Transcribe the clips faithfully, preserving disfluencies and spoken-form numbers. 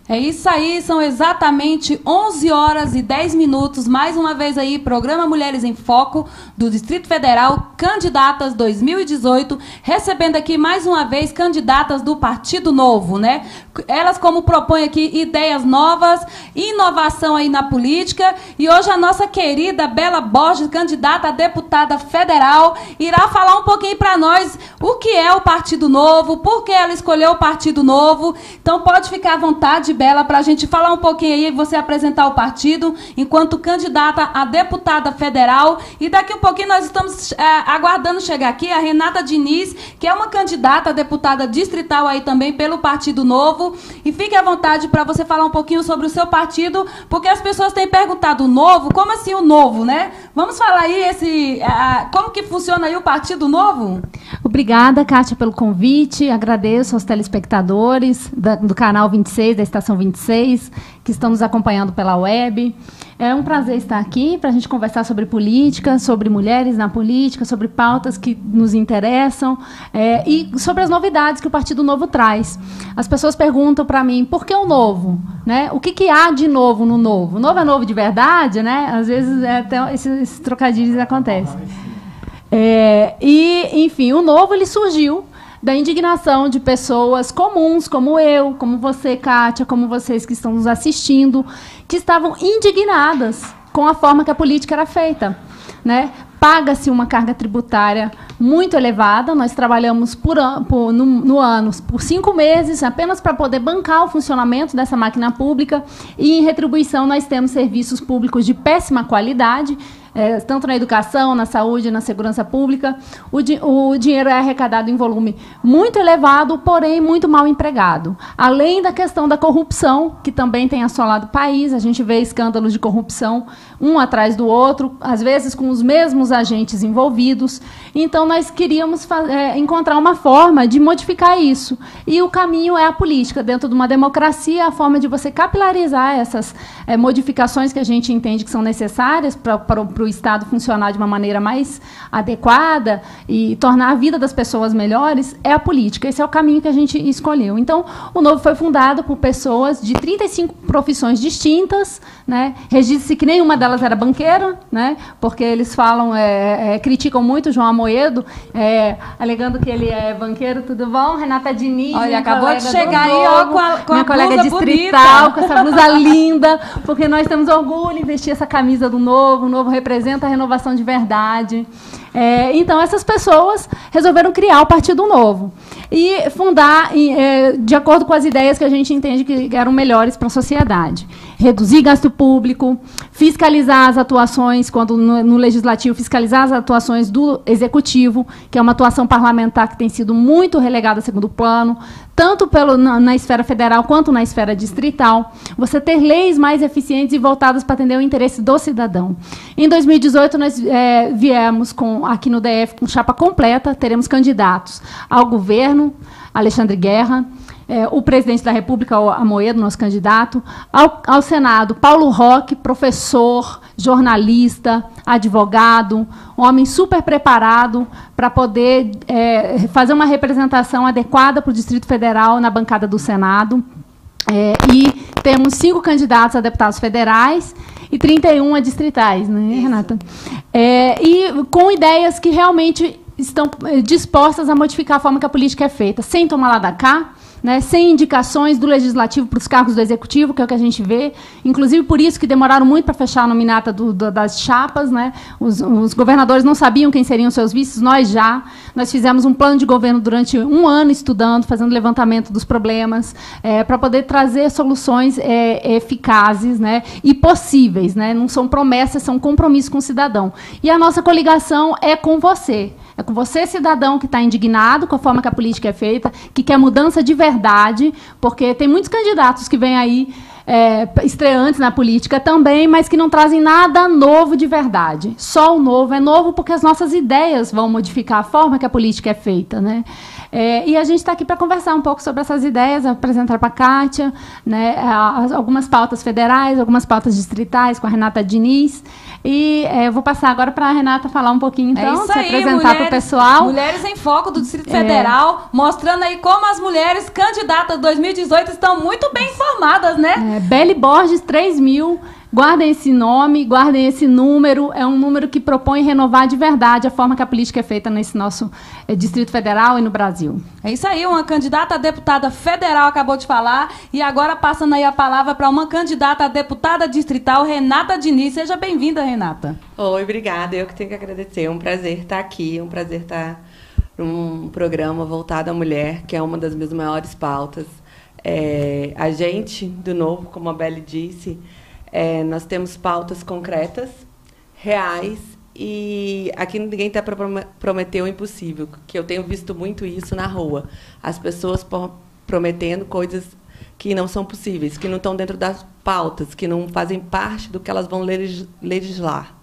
É isso aí, são exatamente onze horas e dez minutos, mais uma vez aí, Programa Mulheres em Foco, do Distrito Federal, candidatas dois mil e dezoito, recebendo aqui mais uma vez candidatas do Partido Novo, né? Elas como propõem aqui ideias novas, inovação aí na política, e hoje a nossa querida Bela Borges, candidata a deputada federal, irá falar um pouquinho para nós o que é o Partido Novo, por que ela escolheu o Partido Novo. Então pode ficar à vontade, Bela, para a gente falar um pouquinho aí, você apresentar o partido enquanto candidata a deputada federal. E daqui a um pouquinho nós estamos é, aguardando chegar aqui a Renata Diniz, que é uma candidata a deputada distrital aí também pelo Partido Novo. E fique à vontade para você falar um pouquinho sobre o seu partido, porque as pessoas têm perguntado o Novo, como assim o Novo, né? Vamos falar aí esse, a, como que funciona aí o Partido Novo? Obrigada, Kátia, pelo convite. Agradeço aos telespectadores da, do canal vinte e seis, da Estação vinte e seis, que estão nos acompanhando pela web. É um prazer estar aqui para a gente conversar sobre política, sobre mulheres na política, sobre pautas que nos interessam é, e sobre as novidades que o Partido Novo traz. As pessoas perguntam para mim, por que o novo? Né? O que, que há de novo no novo? O novo é novo de verdade? Né? Às vezes é, até esses, esses trocadilhos acontecem. É, e, enfim, o novo ele surgiu da indignação de pessoas comuns, como eu, como você, Kátia, como vocês que estão nos assistindo, que estavam indignadas com a forma que a política era feita, né? Paga-se uma carga tributária muito elevada. Nós trabalhamos por, por, no, no ano por cinco meses apenas para poder bancar o funcionamento dessa máquina pública, e, em retribuição, nós temos serviços públicos de péssima qualidade, É, tanto na educação, na saúde, na segurança pública. O, di o dinheiro é arrecadado em volume muito elevado, porém muito mal empregado. Além da questão da corrupção, que também tem assolado o país, a gente vê escândalos de corrupção um atrás do outro, às vezes com os mesmos agentes envolvidos. Então, nós queríamos é, encontrar uma forma de modificar isso. E o caminho é a política. Dentro de uma democracia, a forma de você capilarizar essas é, modificações que a gente entende que são necessárias para o o Estado funcionar de uma maneira mais adequada e tornar a vida das pessoas melhores, é a política. Esse é o caminho que a gente escolheu. Então, o Novo foi fundado por pessoas de trinta e cinco profissões distintas, né? Registra-se que nenhuma delas era banqueira, né? Porque eles falam, é, é, criticam muito o João Amoedo, é, alegando que ele é banqueiro. Tudo bom? Renata Diniz. Olha, acabou de chegar aí, ó, com a, com minha a colega blusa distrital, bonita. com essa blusa linda, porque nós temos orgulho em vestir essa camisa do Novo. O Novo representa representa a renovação de verdade. É, então, essas pessoas resolveram criar o Partido Novo e fundar é, de acordo com as ideias que a gente entende que eram melhores para a sociedade. Reduzir gasto público, fiscalizar as atuações, quando no, no Legislativo, fiscalizar as atuações do Executivo, que é uma atuação parlamentar que tem sido muito relegada a segundo plano, tanto pelo, na, na esfera federal quanto na esfera distrital. Você ter leis mais eficientes e voltadas para atender o interesse do cidadão. Em dois mil e dezoito, nós é, viemos com, aqui no D F com chapa completa, teremos candidatos ao governo, Alexandre Guerra, é, o presidente da República, Amoedo, nosso candidato, ao, ao Senado, Paulo Roque, professor, jornalista, advogado, um homem super preparado para poder é, fazer uma representação adequada para o Distrito Federal na bancada do Senado. É, e temos cinco candidatos a deputados federais e trinta e um a distritais, né, Renata? É, e com ideias que realmente estão dispostas a modificar a forma que a política é feita, sem tomar lá da cá, né, sem indicações do Legislativo para os cargos do Executivo, que é o que a gente vê. Inclusive, por isso que demoraram muito para fechar a nominata do, do, das chapas. Né? Os, os governadores não sabiam quem seriam seus vices, nós já. Nós fizemos um plano de governo durante um ano estudando, fazendo levantamento dos problemas, é, para poder trazer soluções é, eficazes, né, e possíveis. Né? Não são promessas, são compromissos com o cidadão. E a nossa coligação é com você. É com você, cidadão, que está indignado com a forma que a política é feita, que quer mudança de verdade, porque tem muitos candidatos que vêm aí é, estreantes na política também, mas que não trazem nada novo de verdade. Só o novo é novo porque as nossas ideias vão modificar a forma que a política é feita. Né? É, e a gente está aqui para conversar um pouco sobre essas ideias, apresentar para a Kátia, né, algumas pautas federais, algumas pautas distritais com a Renata Diniz. E é, eu vou passar agora para a Renata falar um pouquinho, então, é isso se aí, apresentar para o pessoal. Mulheres em Foco do Distrito Federal, é. mostrando aí como as mulheres candidatas dois mil e dezoito estão muito bem informadas, né? É, Beli Borges, três mil. Guardem esse nome, guardem esse número. É um número que propõe renovar de verdade a forma que a política é feita nesse nosso é, Distrito Federal e no Brasil. É isso aí, uma candidata a deputada federal acabou de falar. E agora passando aí a palavra para uma candidata a deputada distrital, Renata Diniz. Seja bem-vinda, Renata. Oi, obrigada. Eu que tenho que agradecer. É um prazer estar aqui, é um prazer estar num programa voltado à mulher, que é uma das minhas maiores pautas. É, a gente, do Novo, como a Beli disse... É, nós temos pautas concretas, reais, e aqui ninguém está para prometer o impossível, que eu tenho visto muito isso na rua. As pessoas prometendo coisas que não são possíveis, que não estão dentro das pautas, que não fazem parte do que elas vão legislar.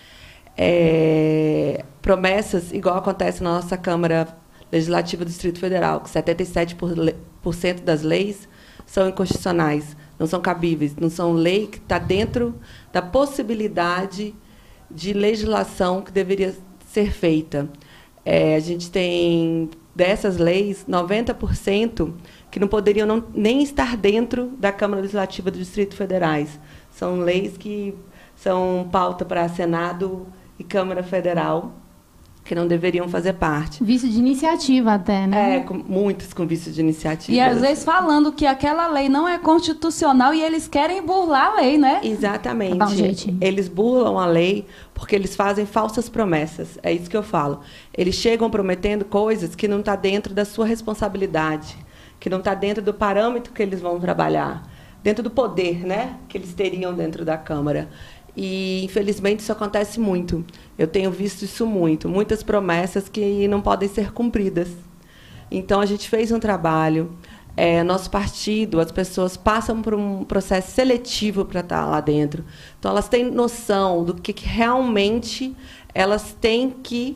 É, promessas, igual acontece na nossa Câmara Legislativa do Distrito Federal, que setenta e sete por cento das leis são inconstitucionais, não são cabíveis, não são lei que está dentro da possibilidade de legislação que deveria ser feita. É, a gente tem, dessas leis, noventa por cento que não poderiam não, nem estar dentro da Câmara Legislativa do Distrito Federais. São leis que são pauta para Senado e Câmara Federal, que não deveriam fazer parte. Vício de iniciativa até, né? É, com, muitos com vício de iniciativa. E às vezes falando que aquela lei não é constitucional e eles querem burlar a lei, né? Exatamente. Tá bom, gente. Eles burlam a lei porque eles fazem falsas promessas. É isso que eu falo. Eles chegam prometendo coisas que não estão dentro da sua responsabilidade, que não está dentro do parâmetro que eles vão trabalhar, dentro do poder, né, que eles teriam dentro da Câmara. E, infelizmente, isso acontece muito. Eu tenho visto isso muito. Muitas promessas que não podem ser cumpridas. Então, a gente fez um trabalho. É, nosso partido, as pessoas passam por um processo seletivo para estar lá dentro. Então, elas têm noção do que, que realmente elas têm que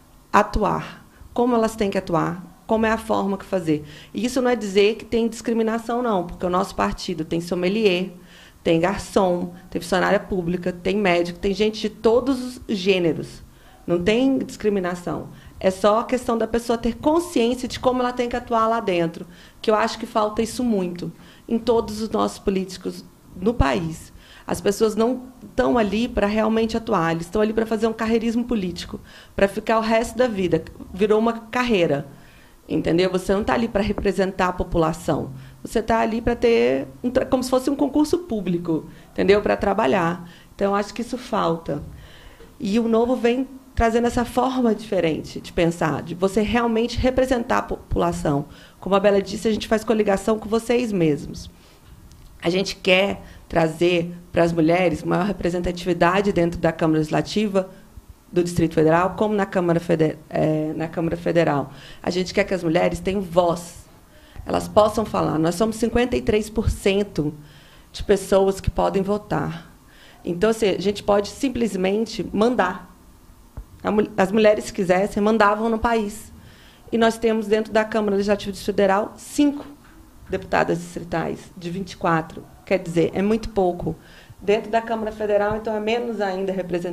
atuar. Como elas têm que atuar. Como é a forma que fazer. E isso não é dizer que tem discriminação, não. Porque o nosso partido tem sommelier, tem garçom, tem funcionária pública, tem médico, tem gente de todos os gêneros. Não tem discriminação. É só a questão da pessoa ter consciência de como ela tem que atuar lá dentro, que eu acho que falta isso muito em todos os nossos políticos no país. As pessoas não estão ali para realmente atuar, eles estão ali para fazer um carreirismo político, para ficar o resto da vida. Virou uma carreira, entendeu? Você não está ali para representar a população. Você está ali para ter, um, como se fosse um concurso público, entendeu? Para trabalhar. Então, acho que isso falta. E o Novo vem trazendo essa forma diferente de pensar, de você realmente representar a população. Como a Bela disse, a gente faz coligação com vocês mesmos. A gente quer trazer para as mulheres maior representatividade dentro da Câmara Legislativa do Distrito Federal, como na Câmara, Feder- é, na Câmara Federal. A gente quer que as mulheres tenham voz, elas possam falar. Nós somos cinquenta e três por cento de pessoas que podem votar. Então, assim, a gente pode simplesmente mandar. As mulheres, se quisessem, mandavam no país. E nós temos, dentro da Câmara Legislativa do Distrito Federal, cinco deputadas distritais, de vinte e quatro. Quer dizer, é muito pouco. Dentro da Câmara Federal, então, é menos ainda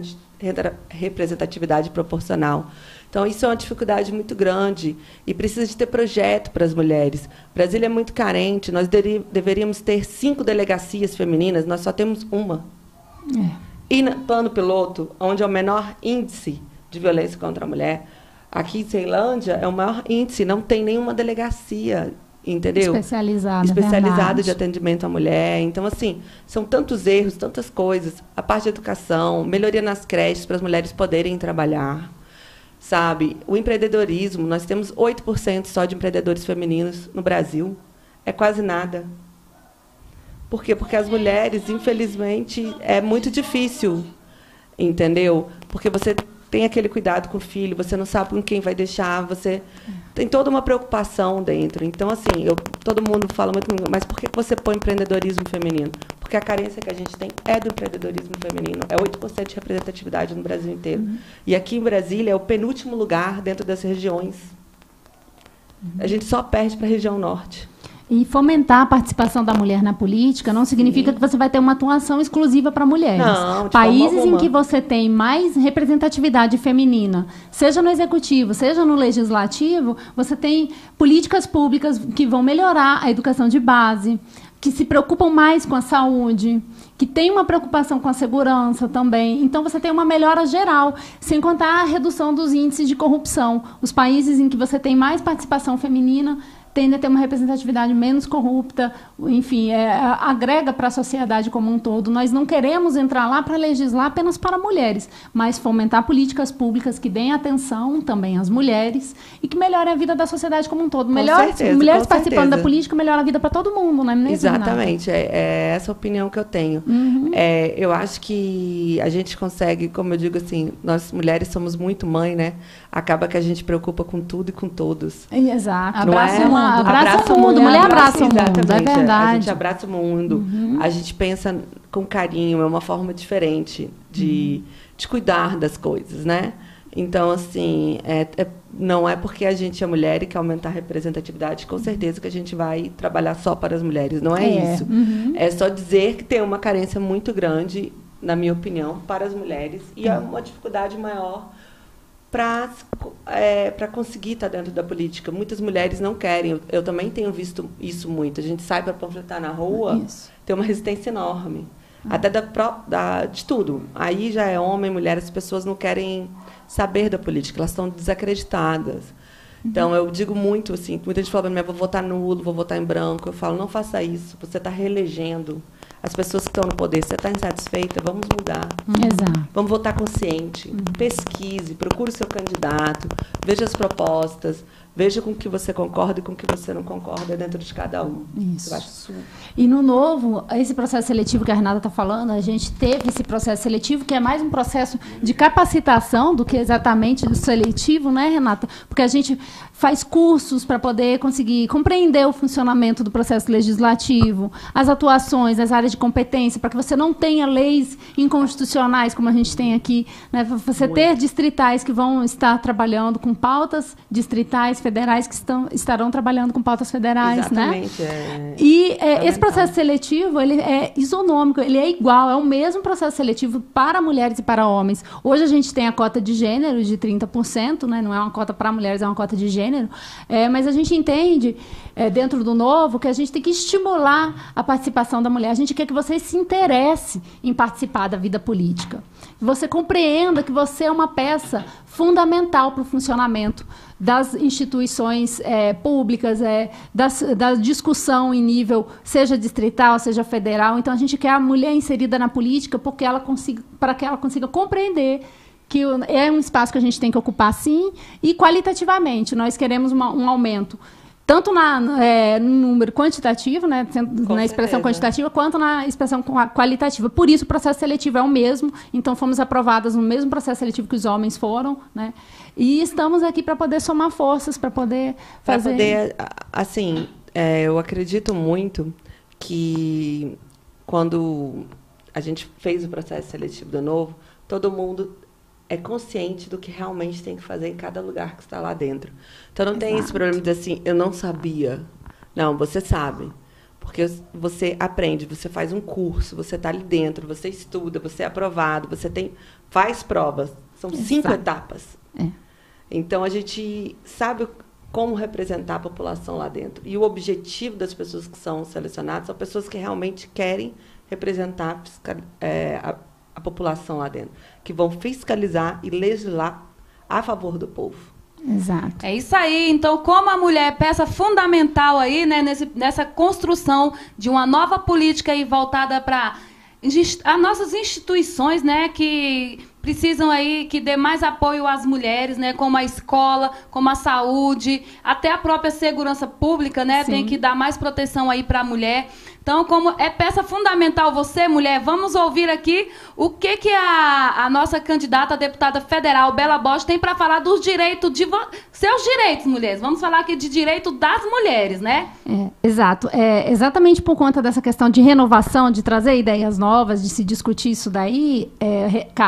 representatividade proporcional. Então, isso é uma dificuldade muito grande e precisa de ter projeto para as mulheres. Brasília é muito carente, nós deveríamos ter cinco delegacias femininas, nós só temos uma. É. E no plano piloto, onde é o menor índice de violência contra a mulher, aqui em Ceilândia é o maior índice, não tem nenhuma delegacia, entendeu? Especializada, Especializada de atendimento à mulher. Então, assim, são tantos erros, tantas coisas. A parte de educação, melhoria nas creches para as mulheres poderem trabalhar. Sabe? O empreendedorismo, nós temos oito por cento só de empreendedores femininos no Brasil. É quase nada. Por quê? Porque as mulheres, infelizmente, é muito difícil, entendeu? Porque você tem aquele cuidado com o filho, você não sabe com quem vai deixar, você tem toda uma preocupação dentro. Então, assim, eu, todo mundo fala muito comigo, mas por que você põe empreendedorismo feminino? Porque a carência que a gente tem é do empreendedorismo feminino. É oito por cento de representatividade no Brasil inteiro. Uhum. E aqui em Brasília é o penúltimo lugar dentro das regiões. Uhum. A gente só perde para a região norte. E fomentar a participação da mulher na política não significa Sim. que você vai ter uma atuação exclusiva para mulheres. Não, de Países forma em que você tem mais representatividade feminina, seja no executivo, seja no legislativo, você tem políticas públicas que vão melhorar a educação de base, que se preocupam mais com a saúde, que tem uma preocupação com a segurança também. Então, você tem uma melhora geral, sem contar a redução dos índices de corrupção. Os países em que você tem mais participação feminina tende a ter uma representatividade menos corrupta, enfim, é, agrega para a sociedade como um todo. Nós não queremos entrar lá para legislar apenas para mulheres, mas fomentar políticas públicas que deem atenção também às mulheres e que melhorem a vida da sociedade como um todo. Com Melhor, certeza, mulheres com participando certeza. da política melhora a vida para todo mundo, não é mesmo? Exatamente, é, é essa a opinião que eu tenho. Uhum. É, eu acho que a gente consegue, como eu digo assim, nós mulheres somos muito mãe, né? Acaba que a gente preocupa com tudo e com todos. Exato. Abraça é? o mundo. Abraça, Abraça o mundo. mundo, Mulher abraça, abraça o mundo, é exatamente, verdade. A gente abraça o mundo, Uhum. a gente pensa com carinho, é uma forma diferente de, uhum. de cuidar das coisas, né? Então, assim, é, é, não é porque a gente é mulher e quer aumentar a representatividade, com certeza que a gente vai trabalhar só para as mulheres. Não é, É. isso. Uhum. É só dizer que tem uma carência muito grande, na minha opinião, para as mulheres e é uma dificuldade maior para é, para conseguir estar dentro da política. Muitas mulheres não querem. Eu, eu também tenho visto isso muito. A gente sai para panfletar na rua, Isso. tem uma resistência enorme. Até da, pró- da, de tudo. Aí já é homem, mulher, as pessoas não querem saber da política, elas estão desacreditadas. Então, eu digo muito, assim, muita gente fala para mim, vou votar nulo, vou votar em branco. Eu falo, não faça isso, você está reelegendo as pessoas que estão no poder. Você está insatisfeita? Vamos mudar. Exato. Vamos votar consciente. Pesquise, procure o seu candidato, veja as propostas, veja com o que você concorda e com o que você não concorda dentro de cada um. Isso. Eu acho super. E no novo, esse processo seletivo que a Renata está falando, a gente teve esse processo seletivo, que é mais um processo de capacitação do que exatamente do seletivo, né, Renata? Porque a gente faz cursos para poder conseguir compreender o funcionamento do processo legislativo, as atuações, as áreas de competência, para que você não tenha leis inconstitucionais, como a gente tem aqui, né? Você Muito. ter distritais que vão estar trabalhando com pautas distritais, federais, que estão, estarão trabalhando com pautas federais, né? Exatamente. É... E é, esse processo seletivo, ele é isonômico, ele é igual, é o mesmo processo seletivo para mulheres e para homens. Hoje a gente tem a cota de gênero de trinta por cento, né? Não é uma cota para mulheres, é uma cota de gênero, é, mas a gente entende, é, dentro do novo, que a gente tem que estimular a participação da mulher. A gente quer que você se interesse em participar da vida política. Que você compreenda que você é uma peça fundamental para o funcionamento das instituições é, públicas, é, das, da discussão em nível, seja distrital, seja federal. Então, a gente quer a mulher inserida na política porque ela consiga, para que ela consiga compreender que é um espaço que a gente tem que ocupar, sim, e qualitativamente. Nós queremos uma, um aumento, tanto na, é, no número quantitativo, né, na expressão quantitativa, quanto na expressão qualitativa. Por isso, o processo seletivo é o mesmo. Então, fomos aprovadas no mesmo processo seletivo que os homens foram, né? E estamos aqui para poder somar forças, para poder fazer... Para poder, assim, é, eu acredito muito que quando a gente fez o processo seletivo do Novo, todo mundo é consciente do que realmente tem que fazer em cada lugar que está lá dentro. Então, não tem Exato. esse problema de dizer assim, eu não sabia. Não, você sabe. Porque você aprende, você faz um curso, você está ali dentro, você estuda, você é aprovado, você tem, faz provas. São Exato. cinco etapas. É. Então, a gente sabe como representar a população lá dentro. E o objetivo das pessoas que são selecionadas são pessoas que realmente querem representar é, a, a população lá dentro, que vão fiscalizar e legislar a favor do povo. Exato. É isso aí. Então, como a mulher é peça fundamental aí, né, nesse, nessa construção de uma nova política aí voltada para as nossas instituições, né, que precisam aí que dê mais apoio às mulheres, né, como a escola, como a saúde, até a própria segurança pública, né, Sim. tem que dar mais proteção aí para a mulher. Então, como é peça fundamental você, mulher, vamos ouvir aqui o que, que a, a nossa candidata a deputada federal, Bela Bosch, tem para falar dos direitos, de vo... seus direitos, mulheres. Vamos falar aqui de direito das mulheres, né? É, exato. É, exatamente por conta dessa questão de renovação, de trazer ideias novas, de se discutir isso daí, é, Kátia,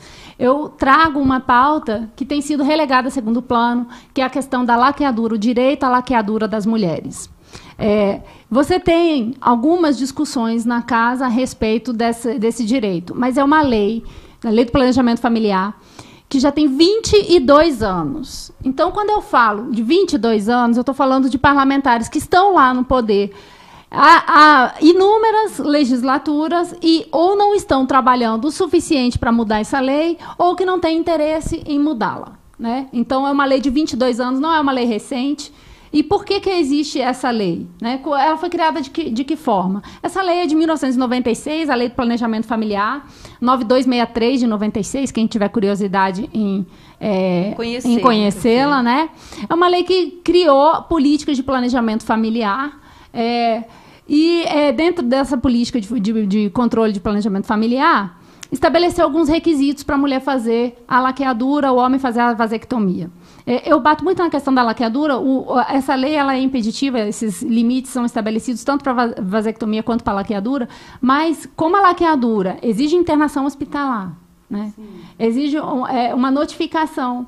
eu trago uma pauta que tem sido relegada a segundo plano, que é a questão da laqueadura, o direito à laqueadura das mulheres. É, você tem algumas discussões na casa a respeito desse, desse direito, mas é uma lei, a Lei do Planejamento Familiar, que já tem vinte e dois anos. Então, quando eu falo de vinte e dois anos, eu estou falando de parlamentares que estão lá no poder há, há inúmeras legislaturas e ou não estão trabalhando o suficiente para mudar essa lei ou que não têm interesse em mudá-la, né? Então, é uma lei de vinte e dois anos, não é uma lei recente. E por que, que existe essa lei? Né? Ela foi criada de que, de que forma? Essa lei é de mil novecentos e noventa e seis, a Lei do Planejamento Familiar, nove mil duzentos e sessenta e três de noventa e seis, quem tiver curiosidade em, é, Conhecer, em conhecê-la, né? É uma lei que criou políticas de planejamento familiar. É, e é, dentro dessa política de, de, de controle de planejamento familiar, estabeleceu alguns requisitos para a mulher fazer a laqueadura, o homem fazer a vasectomia. Eu bato muito na questão da laqueadura. O, essa lei ela é impeditiva, esses limites são estabelecidos tanto para a vasectomia quanto para a laqueadura, mas como a laqueadura exige internação hospitalar, né? Exige é, uma notificação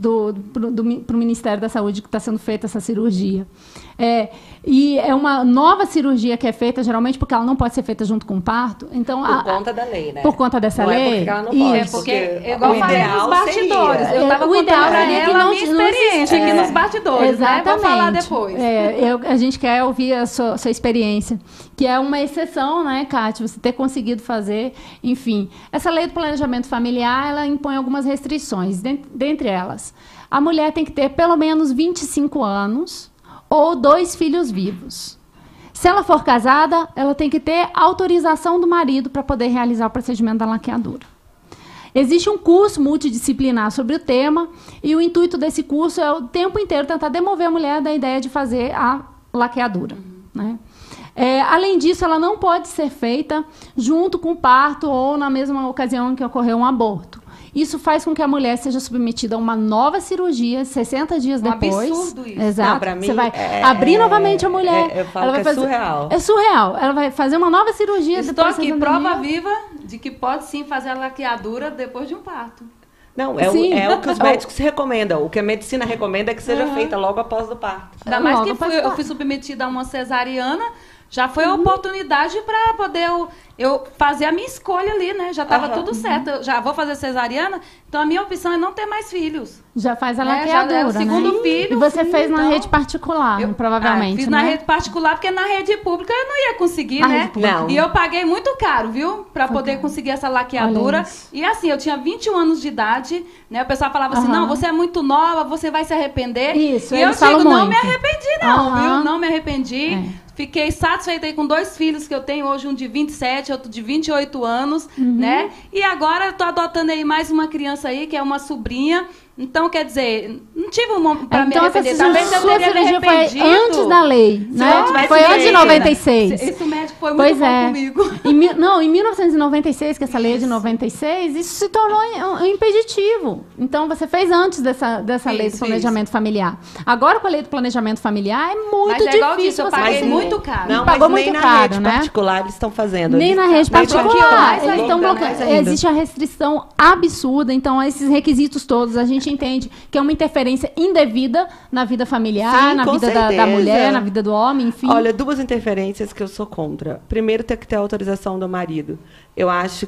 para o Ministério da Saúde que está sendo feita essa cirurgia. É, e é uma nova cirurgia que é feita, geralmente, porque ela não pode ser feita junto com o parto. Então, por a, conta da lei, né? Por conta dessa não lei. É porque ela não pode. É porque, porque igual o eu falei ideal nos bastidores. seria. Eu estava o ideal contando seria que ela não, a minha experiência não aqui é, nos bastidores. Exatamente. Né? Vou falar depois. É, eu, a gente quer ouvir a sua, sua experiência, que é uma exceção, né, Kátia? Você ter conseguido fazer, enfim. Essa lei do planejamento familiar, ela impõe algumas restrições, dentre elas. A mulher tem que ter pelo menos vinte e cinco anos ou dois filhos vivos. Se ela for casada, ela tem que ter autorização do marido para poder realizar o procedimento da laqueadura. Existe um curso multidisciplinar sobre o tema e o intuito desse curso é o tempo inteiro tentar demover a mulher da ideia de fazer a laqueadura. Uhum. Né? É, além disso, ela não pode ser feita junto com o parto ou na mesma ocasião em que ocorreu um aborto. Isso faz com que a mulher seja submetida a uma nova cirurgia sessenta dias um depois. Absurdo isso. Exato. Não, pra mim, você vai é, abrir é, novamente a mulher. É, eu falo ela vai que é fazer, surreal. É surreal. Ela vai fazer uma nova cirurgia Estou depois aqui, de prova dias. viva de que pode sim fazer a laqueadura depois de um parto. Não, é o, é o que os médicos recomendam. O que a medicina recomenda é que seja uhum. feita logo após o parto. Ainda mais logo que fui, eu fui submetida a uma cesariana, já foi a uhum. oportunidade para poder eu, eu fazer a minha escolha ali, né? Já estava uhum. tudo certo. Eu já vou fazer cesariana, então a minha opção é não ter mais filhos. Já faz a laqueadura, é, já é o segundo né? filho. E você sim, fez então, na rede particular, eu, provavelmente, ah, fiz né? na rede particular, porque na rede pública eu não ia conseguir, na né? Não. E eu paguei muito caro, viu? Para poder caro. conseguir essa laqueadura. E assim, eu tinha vinte e um anos de idade, né? O pessoal falava assim, uhum. não, você é muito nova, você vai se arrepender. Isso, e eu digo, muito. não me arrependi não, uhum. viu? Não me arrependi. É. Fiquei satisfeita aí com dois filhos que eu tenho hoje, um de vinte e sete, outro de vinte e oito anos, uhum. né? E agora eu tô adotando aí mais uma criança aí, que é uma sobrinha. Então, quer dizer, não tive um momento para então, me arrepender. Essa Talvez eu teria me arrependido. Foi antes da lei, né? Foi antes de noventa e seis. Esse médico foi pois muito bom é. comigo. Em, não, em mil novecentos e noventa e seis, que essa lei é de noventa e seis, isso se tornou um impeditivo. Então, você fez antes dessa, dessa isso, lei do planejamento isso. familiar. Agora, com a lei do planejamento familiar, é muito mas é difícil. Igual disso, eu paguei você muito caro. Não, pagou mas muito nem caro, na rede né? particular eles estão fazendo. Nem eles, na rede particular. particular, Eles estão ainda, bloqueando. né? Existe a restrição absurda. Então, esses requisitos todos, a gente entende que é uma interferência indevida na vida familiar, Sim, na vida da, da mulher, na vida do homem, enfim. Olha, duas interferências que eu sou contra. Primeiro, tem que ter a autorização do marido. Eu acho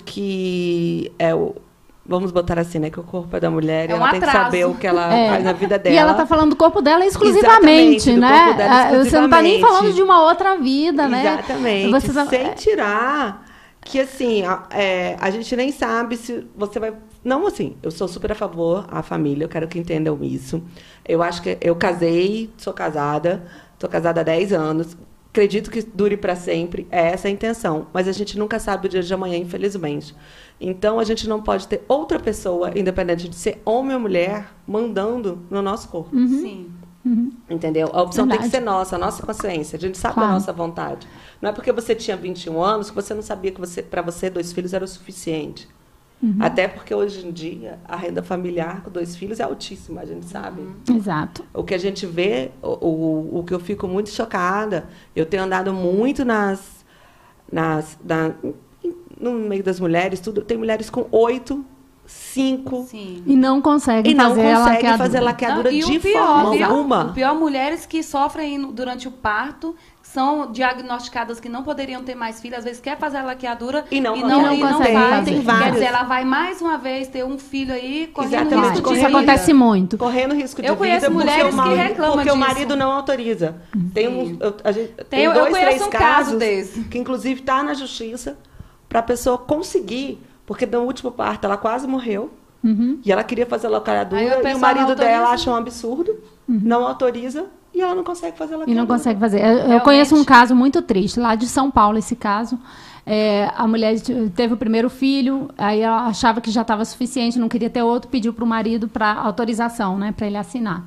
que é o vamos botar assim, né? Que o corpo é da mulher, é um ela atraso. Tem que saber o que ela é. faz na vida dela. E ela está falando do corpo dela exclusivamente, Exatamente, né? Do corpo dela exclusivamente. Você não está nem falando de uma outra vida, né? Exatamente. Você tá... Sem tirar que, assim, a, é, a gente nem sabe se você vai... Não, assim, eu sou super a favor à família, eu quero que entendam isso. Eu acho que eu casei, sou casada, estou casada há dez anos, acredito que dure para sempre, é essa a intenção, mas a gente nunca sabe o dia de amanhã, infelizmente. Então, a gente não pode ter outra pessoa, independente de ser homem ou mulher, mandando no nosso corpo. Uhum. Sim. Uhum. Entendeu? A opção Verdade. tem que ser nossa, a nossa consciência. A gente sabe claro. da nossa vontade. Não é porque você tinha vinte e um anos que você não sabia que você, para você dois filhos era o suficiente. Uhum. Até porque hoje em dia a renda familiar com dois filhos é altíssima, a gente sabe. Uhum. Exato. O que a gente vê, o, o, o que eu fico muito chocada, eu tenho andado muito nas, nas, na, no meio das mulheres, tudo. Tem mulheres com oito cinco. Sim. E não consegue E não fazer a consegue laqueadura. fazer laqueadura Não, e de o pior, forma viu? alguma. O pior, mulheres que sofrem no- durante o parto, são diagnosticadas que não poderiam ter mais filhos, às vezes quer fazer a laqueadura E não e consegue. não, e não consegue faz. fazer. Tem Quer vários. dizer, ela vai mais uma vez ter um filho aí correndo Exatamente, risco de correndo Isso vida. acontece muito. Correndo risco de Eu conheço vida porque mulheres o marido, que reclamam porque o disso. marido não autoriza. Tem, um, eu, a gente, tem, Tem- eu dois, conheço três um caso casos desse. que inclusive está na justiça para a pessoa conseguir, porque no último parto ela quase morreu Uhum. e ela queria fazer Aí o laqueadura e pessoal o marido não dela autoriza. acha um absurdo, não autoriza e ela não consegue fazer E laqueadura. não consegue fazer. Eu, eu Realmente. conheço um caso muito triste, lá de São Paulo, esse caso. É, a mulher t- teve o primeiro filho, aí ela achava que já estava suficiente, não queria ter outro, pediu para o marido para autorização, né, para ele assinar.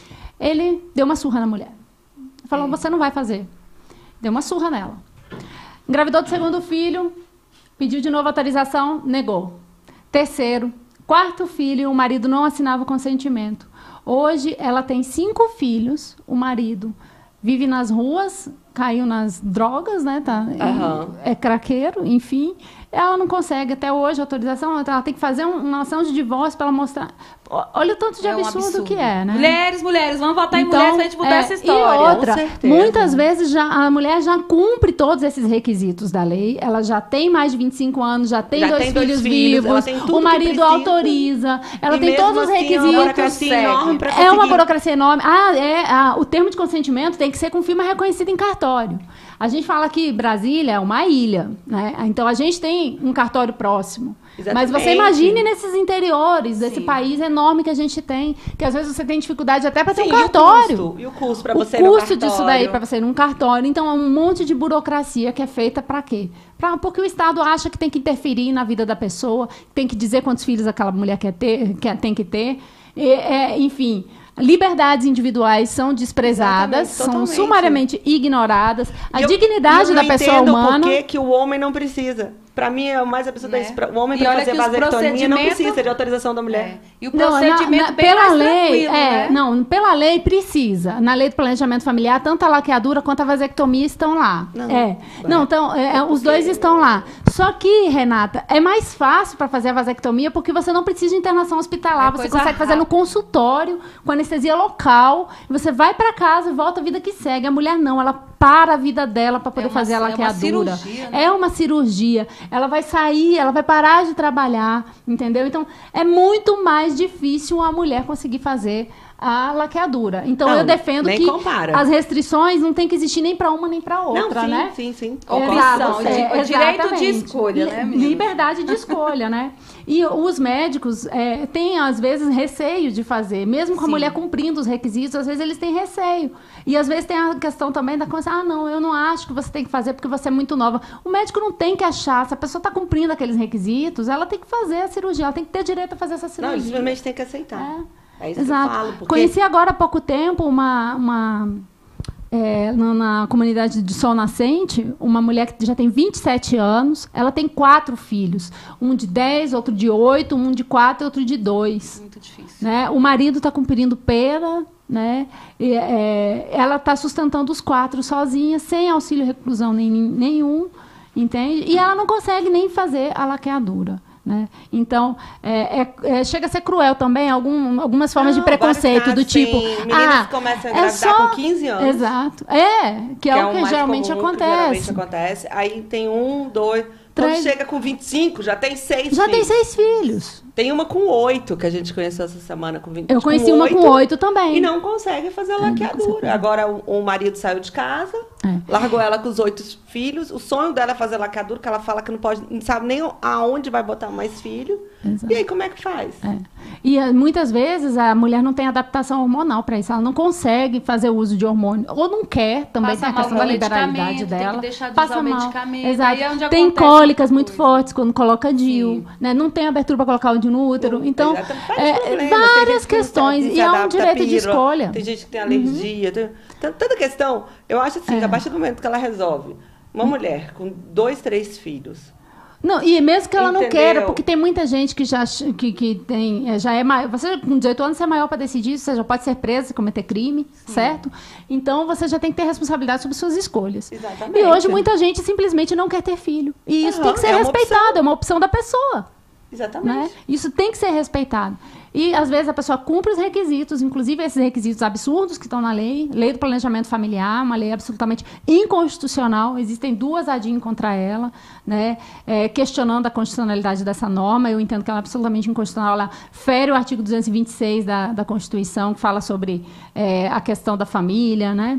Ele deu uma surra na mulher. Falou, você não vai fazer. Deu uma surra nela. Engravidou do segundo filho, pediu de novo autorização, negou. Terceiro, quarto filho, o marido não assinava o consentimento. Hoje ela tem cinco filhos, o marido vive nas ruas, caiu nas drogas, né? Tá, Aham. é craqueiro, enfim. Ela não consegue até hoje autorização, ela tem que fazer um- uma ação de divórcio para ela mostrar. Ó, olha o tanto de É um absurdo, absurdo. que é, né? Mulheres, mulheres, vamos votar em mulheres pra gente mudar é, essa história. E outra, Com certeza. muitas vezes já, a mulher já cumpre todos esses requisitos da lei, ela já tem mais de vinte e cinco anos, já tem Já dois tem dois filhos filhos, ela vivos, tem tudo o que marido precisa. autoriza, ela E tem mesmo todos os assim, é uma burocracia requisitos. enorme pra É uma conseguir. burocracia enorme. Ah, é, ah, o termo de consentimento tem que ser com firma reconhecida em cartório. A gente fala que Brasília é uma ilha, né? Então a gente tem um cartório próximo. Mas você Exatamente. imagine nesses interiores desse Sim. país enorme que a gente tem, que às vezes você tem dificuldade até para ter Sim, um cartório. E o custo, e o custo para O você ir no custo disso daí cartório? para você ir num cartório. Então, é um monte de burocracia que é feita para quê? Pra, porque o Estado acha que tem que interferir na vida da pessoa, tem que dizer quantos filhos aquela mulher quer ter, quer, tem que ter. E, é, enfim, liberdades individuais são desprezadas, Exatamente, são totalmente. sumariamente ignoradas. A E eu- dignidade e eu da não pessoa entendo humana... por que que o homem não precisa. Para mim, é o mais absurdo Né? é isso. Pra- O homem, E para olha fazer que os vasectomia, não procedimentos- precisa de autorização da É. mulher. E o Não, na- procedimento na- bem pela mais lei, tranquilo, é, né? não, pela lei precisa. Na lei do planejamento familiar, tanto a laqueadura quanto a vasectomia estão lá. Não, é. vai. Não, então, é, é, os porque- dois estão lá. Só que, Renata, é mais fácil para fazer a vasectomia porque você não precisa de internação hospitalar, É você coisa consegue fazer no rápida. consultório, com anestesia local, você vai para casa e volta a vida que segue. A mulher não, ela para a vida dela para poder uma- fazer a é uma laqueadura. cirurgia, né? É uma cirurgia. Ela vai sair, ela vai parar de trabalhar, entendeu? Então, é muito mais difícil a mulher conseguir fazer a laqueadura. Então, Não, eu defendo nem que compara. as restrições não tem que existir nem para uma nem para outra, não, sim, né? sim, sim. Opção, Concordo. de- É, o direito de exatamente. escolha, né, menina? Liberdade de escolha, né? E os médicos é, têm, às vezes, receio de fazer. Mesmo com a Sim. mulher cumprindo os requisitos, às vezes eles têm receio. E, às vezes, tem a questão também da coisa, ah, não, eu não acho que você tem que fazer porque você é muito nova. O médico não tem que achar. Se a pessoa está cumprindo aqueles requisitos, ela tem que fazer a cirurgia, ela tem que ter direito a fazer essa Não, cirurgia. ele simplesmente tem que aceitar. É, isso Exato. que eu falo. Porque Conheci agora há pouco tempo uma, uma é, na, na comunidade de Sol Nascente, uma mulher que já tem vinte e sete anos, ela tem quatro filhos, um de dez, outro de oito, um de quatro e outro de dois. Muito difícil. Né? O marido está cumprindo pena, né? E, é, ela está sustentando os quatro sozinha, sem auxílio reclusão nem, nenhum, entende? E ela não consegue nem fazer a laqueadura. Né? Então, é, é, é, chega a ser cruel também, algum, algumas formas Não, de preconceito, vários do casos, tipo... sim. Meninas que começam a engravidar com quinze anos. Exato. É, que, é o que mais geralmente comum, que acontece. geralmente acontece. Aí tem um, dois... Três. Quando chega com vinte e cinco, já tem seis Já tem filhos. seis filhos. Tem uma com oito, que a gente conheceu essa semana com vinte Eu conheci uma com oito também. E não consegue fazer a laqueadura. Agora, o, o marido saiu de casa, É. largou ela com os oito filhos. O sonho dela é fazer laqueadura, que ela fala que não pode, não sabe nem aonde vai botar mais filho. Exato. E aí, como é que faz? É. E eh, muitas vezes a mulher não tem adaptação hormonal para isso, ela não consegue fazer o uso de hormônio, ou não quer, também Passa tem a mal questão com da liberalidade medicamento, tem que dela. deixar de Passa usar o mal. medicamento, Exato. aí é onde Tem acontece cólicas muita muito coisa. fortes quando coloca D I U, Sim. né? Não tem abertura para colocar o D I U no útero. Então, Exatamente. Vários é, problemas. Tem várias gente que não se- questões, se e é um adapta à direito de pílula, escolha. Tem gente que tem alergia. Tem, tem tanta questão. Eu acho assim, É. a partir do momento que ela resolve, uma mulher com dois, três filhos, Não, e mesmo que ela não Entendeu? queira, porque tem muita gente que já ch- que, que tem, é, já é maior. Você com dezoito anos você é maior para decidir, você já pode ser presa, cometer crime, certo? Então você já tem que ter responsabilidade sobre suas escolhas. Exatamente. E hoje muita gente simplesmente não quer ter filho. E isso Aham, tem que ser é uma respeitado, opção. é uma opção da pessoa. Exatamente. Né? Isso tem que ser respeitado. E, às vezes, a pessoa cumpre os requisitos, inclusive esses requisitos absurdos que estão na lei, lei do planejamento familiar, uma lei absolutamente inconstitucional, existem duas A D I M contra ela, né, é, questionando a constitucionalidade dessa norma. Eu entendo que ela é absolutamente inconstitucional, ela fere o artigo duzentos e vinte e seis da, da Constituição, que fala sobre é, a questão da família, né?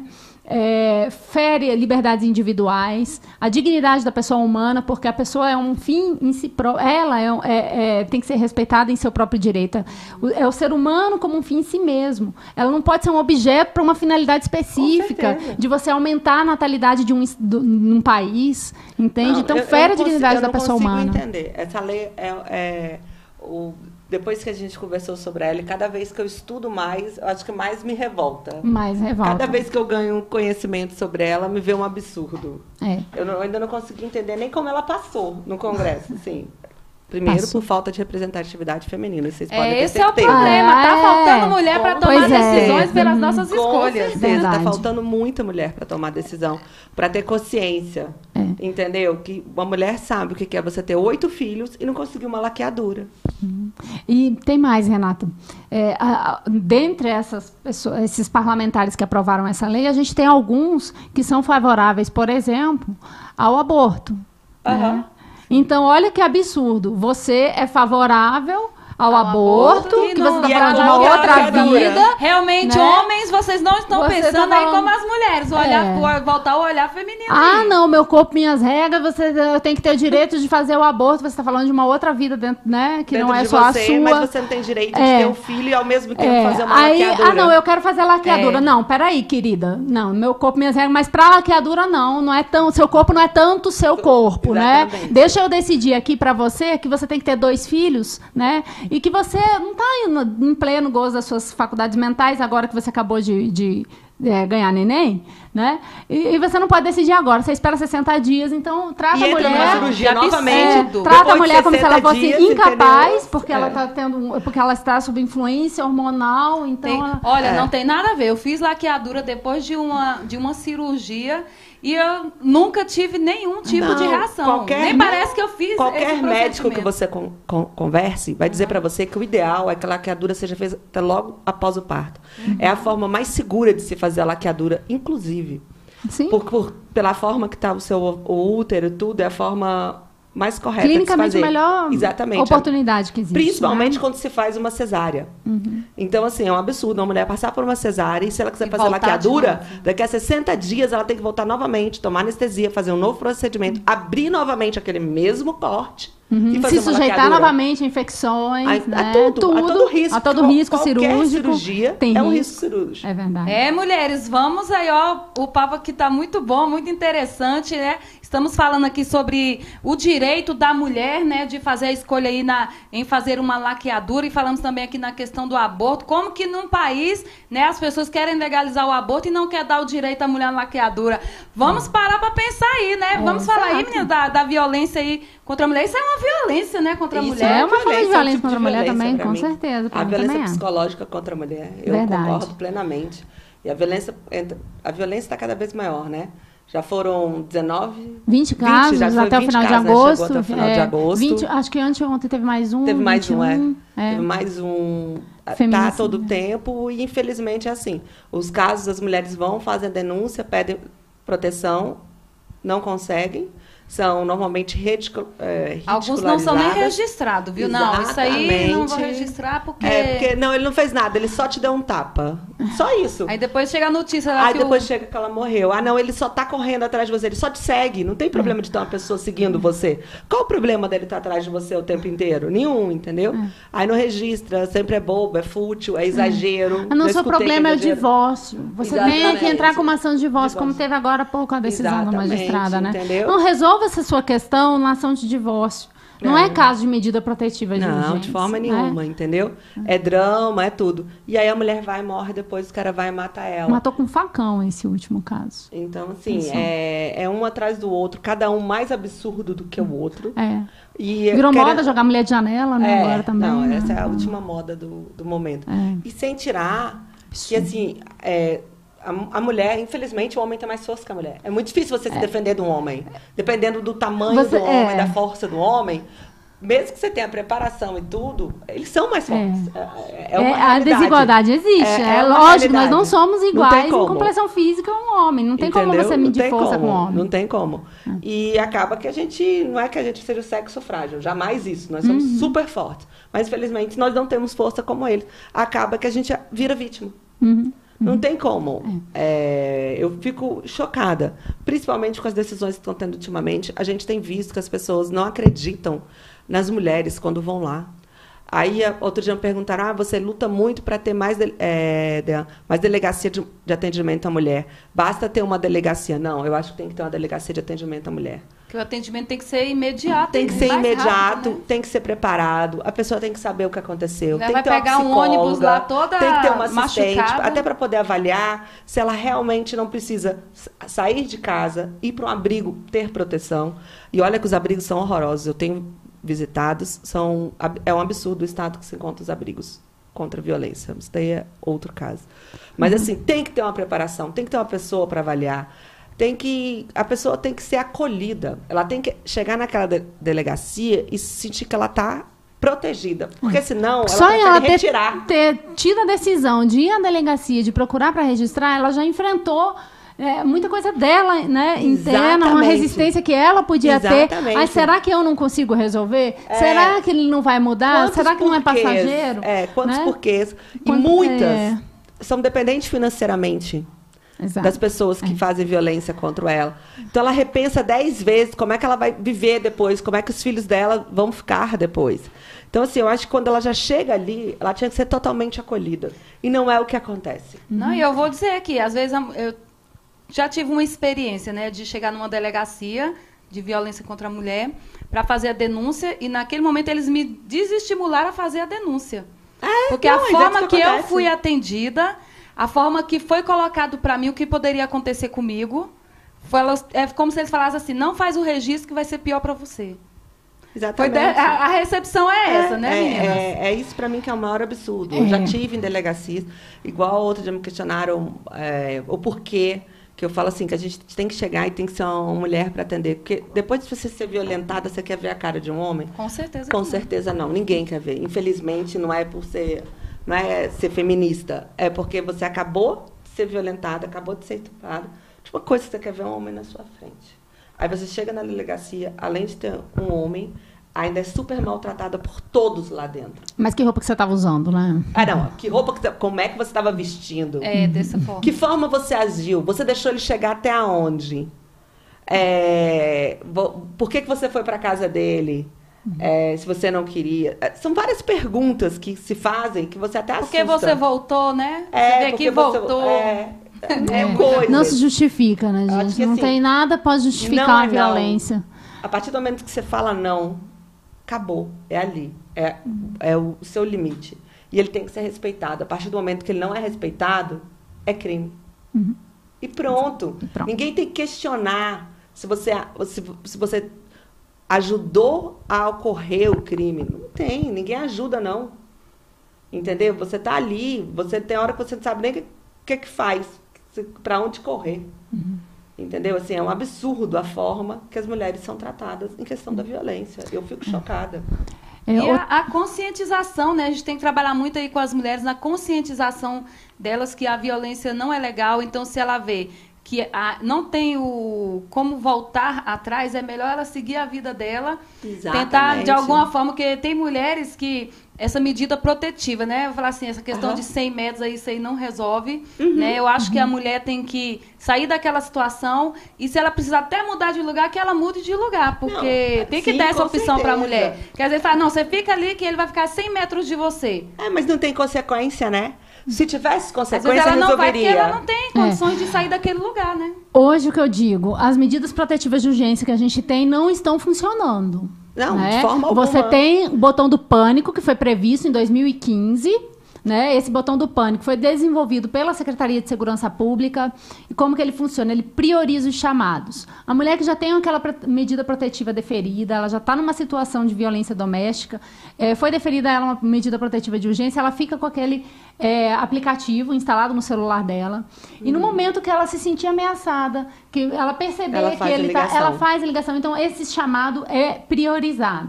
É, fere liberdades individuais, a dignidade da pessoa humana, porque a pessoa é um fim em si próprio, ela é, é, é, tem que ser respeitada em seu próprio direito. É o ser humano como um fim em si mesmo. Ela não pode ser um objeto para uma finalidade específica, de você aumentar a natalidade de um, de um país, entende? Não, então, eu, fere eu a dignidade da pessoa humana. Eu não consigo entender. Essa lei é... é o... Depois que a gente conversou sobre ela, e cada vez que eu estudo mais, eu acho que mais me revolta. Mais revolta. Cada vez que eu ganho conhecimento sobre ela, me vê um absurdo. É. Eu, não, eu ainda não consegui entender nem como ela passou no Congresso, assim. Primeiro, Passou. por falta de representatividade feminina. Vocês podem é, ter esse certeza. é o problema. Ah, tá é. faltando mulher para tomar Pois decisões é. pelas Uhum. nossas Com escolhas. certeza, está Verdade. faltando muita mulher para tomar decisão, para ter consciência. É. Entendeu? Que uma mulher sabe o que é você ter oito filhos e não conseguir uma laqueadura. Uhum. E tem mais, Renata. É, a, a, dentre essas pessoas, esses parlamentares que aprovaram essa lei, a gente tem alguns que são favoráveis, por exemplo, ao aborto. Uhum. Né? Então, olha que absurdo. Você é favorável ao, ao aborto, aborto, que não, você está e falando de a uma outra laqueadura. vida. Realmente, né? homens, vocês não estão Você pensando tá aí falando- como as mulheres. Olhar, É. voltar ao olhar feminino. Ah, aí. não, meu corpo, minhas regras, você eu tenho que ter o direito de fazer o aborto. Você está falando de uma outra vida, dentro, né? Que Dentro não é de só você, a sua. mas você não tem direito É. de ter um filho e ao mesmo tempo É, fazer uma aí, laqueadura. ah, não, eu quero fazer laqueadura. É. Não, peraí, querida. Não, meu corpo, minhas regras, mas pra laqueadura não, não é tão, seu corpo não é tanto seu corpo, né? Exatamente. Deixa eu decidir aqui pra você que você tem que ter dois filhos, né? E que você não tá em, em pleno gozo das suas faculdades mentais agora que você acabou de, de é, ganhar neném, né? E, e você não pode decidir agora, você espera sessenta dias, então trata E a entra mulher... numa cirurgia É, novamente. É, absurdo. trata a Depois de mulher como se ela sessenta fosse dias, incapaz, entendeu? porque É. ela tá tendo, porque ela está sob influência hormonal, então Tem- ela- olha, É. não tem nada a ver. Eu fiz laqueadura depois de uma, de uma cirurgia e eu nunca tive nenhum tipo Não, de reação. qualquer- Nem parece que eu fiz Qualquer esse médico que procedimento. você con- con- converse vai dizer pra você que o ideal é que a laqueadura seja feita logo após o parto. Uhum. É a forma mais segura de se fazer a laqueadura, inclusive. Sim. Por, por- pela forma que está o seu o útero, tudo, é a forma mais correta de se Clinicamente, fazer. melhor Exatamente. oportunidade que existe. Principalmente né? quando se faz uma cesárea. Uhum. Então, assim, é um absurdo uma mulher passar por uma cesárea e se ela quiser E fazer voltar laqueadura, de novo. daqui a sessenta dias ela tem que voltar novamente, tomar anestesia, fazer um novo procedimento, abrir novamente aquele mesmo corte Uhum. e fazer Se uma sujeitar laqueadura. novamente a infecções, A, né? a tudo, a todo risco. A todo Qual- risco qualquer cirúrgico. cirurgia tem é um risco. risco cirúrgico. É verdade. É, mulheres, vamos aí, ó. O papo aqui tá muito bom, muito interessante, né? Estamos falando aqui sobre o direito da mulher, né, de fazer a escolha aí na, em fazer uma laqueadura, e falamos também aqui na questão do aborto, como que num país, né, as pessoas querem legalizar o aborto e não quer dar o direito à mulher na laqueadura. Vamos parar para pensar aí, né? É, Vamos falar aí, exato. menina, da, da violência aí contra a mulher. Isso é uma violência, né, contra a Isso mulher. é uma forma de é um violência tipo contra a mulher violência também, pra com mim. certeza, pra A mim violência também é. psicológica contra a mulher, eu Verdade. concordo plenamente. E a violência, entra- a violência está cada vez maior, né? Já foram dezenove... vinte casos já foi até o vinte final de casos, né? agosto. Chegou até o final é, de agosto. vinte, acho que antes ontem teve mais um. Teve mais um, é. vinte e um, é. Teve mais um. Tá Feminicídio. todo o tempo e, infelizmente, é assim. Os casos, as mulheres vão, fazem a denúncia, pedem proteção, não conseguem. São normalmente ridicu é, Alguns não são nem ridicularizadas. registrados, viu? Não, isso aí não vou Exatamente. registrar porque... É, porque não, ele não fez nada, ele só te deu um tapa. Só isso. Aí depois chega a notícia lá Aí que o- depois chega que ela morreu. Ah, não, ele só tá correndo atrás de você, ele só te segue. Não tem problema de ter uma pessoa seguindo você. Qual o problema dele estar atrás de você o tempo inteiro? Nenhum, entendeu? Aí não registra, sempre é bobo, é fútil, é exagero. Ah, não, Eu seu escutei problema que é o divórcio. Você tem que Exatamente. entrar com uma ação de divórcio, como Divórcio. teve agora há pouco a decisão da Exatamente, magistrada, né? entendeu? Não, resolva essa sua questão na ação de divórcio. Não é, É. caso de medida protetiva de Não, urgência, de forma né? nenhuma, entendeu? É drama, é tudo. E aí a mulher vai e morre, depois o cara vai e mata ela. Matou com facão esse último caso. Então, assim, Isso. é, é um atrás do outro, cada um mais absurdo do que o outro. É. E Virou querendo- moda jogar mulher de janela, né? É, Agora também. não, né? essa é a última moda do, do momento. É. E sem tirar que, assim, é, a, a mulher, infelizmente, o homem tem mais força que a mulher. É muito difícil você se defender de um homem. Dependendo do tamanho Você- do homem, é. da força do homem, mesmo que você tenha preparação e tudo, eles são mais fortes. É, é, é uma é, a realidade. desigualdade existe. É, É, é uma lógico, nós realidade. não somos Não iguais tem em como. comparação física a um homem. Não tem como Entendeu? você Não medir tem força como, com um homem. Não tem como. E acaba que a gente, não é que a gente seja o sexo frágil, jamais isso. Nós somos Uhum. super fortes. Mas, infelizmente, nós não temos força como eles. Acaba que a gente vira vítima. Uhum. Não tem como. É, eu fico chocada, principalmente com as decisões que estão tendo ultimamente. A gente tem visto que as pessoas não acreditam nas mulheres quando vão lá. Aí, outro dia me perguntaram, ah, você luta muito para ter mais, de, é, de, mais delegacia de, de atendimento à mulher. Basta ter uma delegacia. Não, eu acho que tem que ter uma delegacia de atendimento à mulher. Porque o atendimento tem que ser imediato. Tem que ser mais imediato, rápido, né? tem que ser preparado, a pessoa tem que saber o que aconteceu. Ela tem vai que ter uma pegar um psicóloga, ônibus lá toda tem que ter uma assistente, machucada. até para poder avaliar se ela realmente não precisa sair de casa, ir para um abrigo, ter proteção. E olha que os abrigos são horrorosos. Eu tenho visitados, são, é um absurdo o estado que se encontra os abrigos contra a violência. Isso daí é outro caso. Mas, uhum. assim, tem que ter uma preparação, tem que ter uma pessoa para avaliar. Tem que, a pessoa tem que ser acolhida. Ela tem que chegar naquela de, delegacia e sentir que ela está protegida. Porque senão ela Só ela ter, retirar. ter tido a decisão de ir à delegacia, de procurar para registrar, ela já enfrentou é, muita coisa dela, né, interna, uma resistência que ela podia Exatamente. ter. Aí, será que eu não consigo resolver? É, será que ele não vai mudar? Quantos Será que porquês? não é passageiro? É, quantos né? porquês? E Quanto, muitas é... são dependentes financeiramente. Exato. Das pessoas que é. fazem violência contra ela. Então, ela repensa dez vezes como é que ela vai viver depois, como é que os filhos dela vão ficar depois. Então, assim, eu acho que quando ela já chega ali, ela tinha que ser totalmente acolhida. E não é o que acontece. Não, e eu vou dizer que, às vezes, eu já tive uma experiência, né, de chegar numa delegacia de violência contra a mulher para fazer a denúncia, e naquele momento eles me desestimularam a fazer a denúncia. É, Porque não, a forma que, que eu fui atendida... A forma que foi colocado para mim o que poderia acontecer comigo, foi, é como se eles falassem assim, não faz o registro que vai ser pior para você. Exatamente. Foi de, a, a recepção é essa, é, né, é, meninas? É, é isso para mim que é o maior absurdo. É. Eu já tive em delegacias, igual outro dia me questionaram é, o porquê, que eu falo assim, que a gente tem que chegar e tem que ser uma mulher para atender. Porque depois de você ser violentada, você quer ver a cara de um homem? Com certeza Com não. certeza não. Ninguém quer ver. Infelizmente, não é por ser... Não é ser feminista, é porque você acabou de ser violentada, acabou de ser estuprada. Tipo, uma coisa que você quer ver um homem na sua frente. Aí você chega na delegacia, além de ter um homem, ainda é super maltratada por todos lá dentro. Mas que roupa que você estava usando, né? Ah, não. Que roupa que você, como é que você estava vestindo? É, dessa forma. Que forma você agiu? Você deixou ele chegar até aonde? É, por que, que você foi para a casa dele? É, se você não queria. São várias perguntas que se fazem que você até assusta. Porque você voltou, né? É, você vê que voltou. Você, é, é, É, coisa. não se justifica, né, gente? Que, não assim, tem nada pode justificar não a é violência. Não. A partir do momento que você fala não, acabou. É ali. É, é o seu limite. E ele tem que ser respeitado. A partir do momento que ele não é respeitado, é crime. Uhum. E pronto. E pronto. Ninguém tem que questionar se você, se, se você ajudou a ocorrer o crime. Não tem. Ninguém ajuda, não. Entendeu? Você está ali. Você tem hora que você não sabe nem o que, que, que faz. Para onde correr. Uhum. Entendeu? Assim, é um absurdo a forma que as mulheres são tratadas em questão da violência. Eu fico chocada. E a, a conscientização, né? A gente tem que trabalhar muito aí com as mulheres na conscientização delas que a violência não é legal. Então, se ela vê que a, não tem o como voltar atrás, é melhor ela seguir a vida dela. Exatamente. Tentar, de alguma forma, porque tem mulheres que essa medida protetiva, né? Eu falar assim, essa questão uhum. de cem metros aí, isso aí não resolve, uhum. né? Eu acho uhum. que a mulher tem que sair daquela situação e se ela precisar até mudar de lugar, que ela mude de lugar, porque não, tem que sim, dar essa opção para a mulher. Quer dizer, fala, não, você fica ali que ele vai ficar cem metros de você. É, mas não tem consequência, né? Se tivesse consequência, ela não resolveria. vai, porque ela não tem condições é. de sair daquele lugar, né? Hoje, o que eu digo, as medidas protetivas de urgência que a gente tem não estão funcionando. Não, né? de forma alguma. Você tem o botão do pânico, que foi previsto em dois mil e quinze, né? Esse botão do pânico foi desenvolvido pela Secretaria de Segurança Pública. E como que ele funciona? Ele prioriza os chamados. A mulher que já tem aquela medida protetiva deferida, ela já está numa situação de violência doméstica, é, foi deferida a ela uma medida protetiva de urgência, ela fica com aquele é, aplicativo instalado no celular dela. Hum. E no momento que ela se sentir ameaçada, que ela perceber ela que ele tá, ela faz a ligação. Então, esse chamado é priorizado.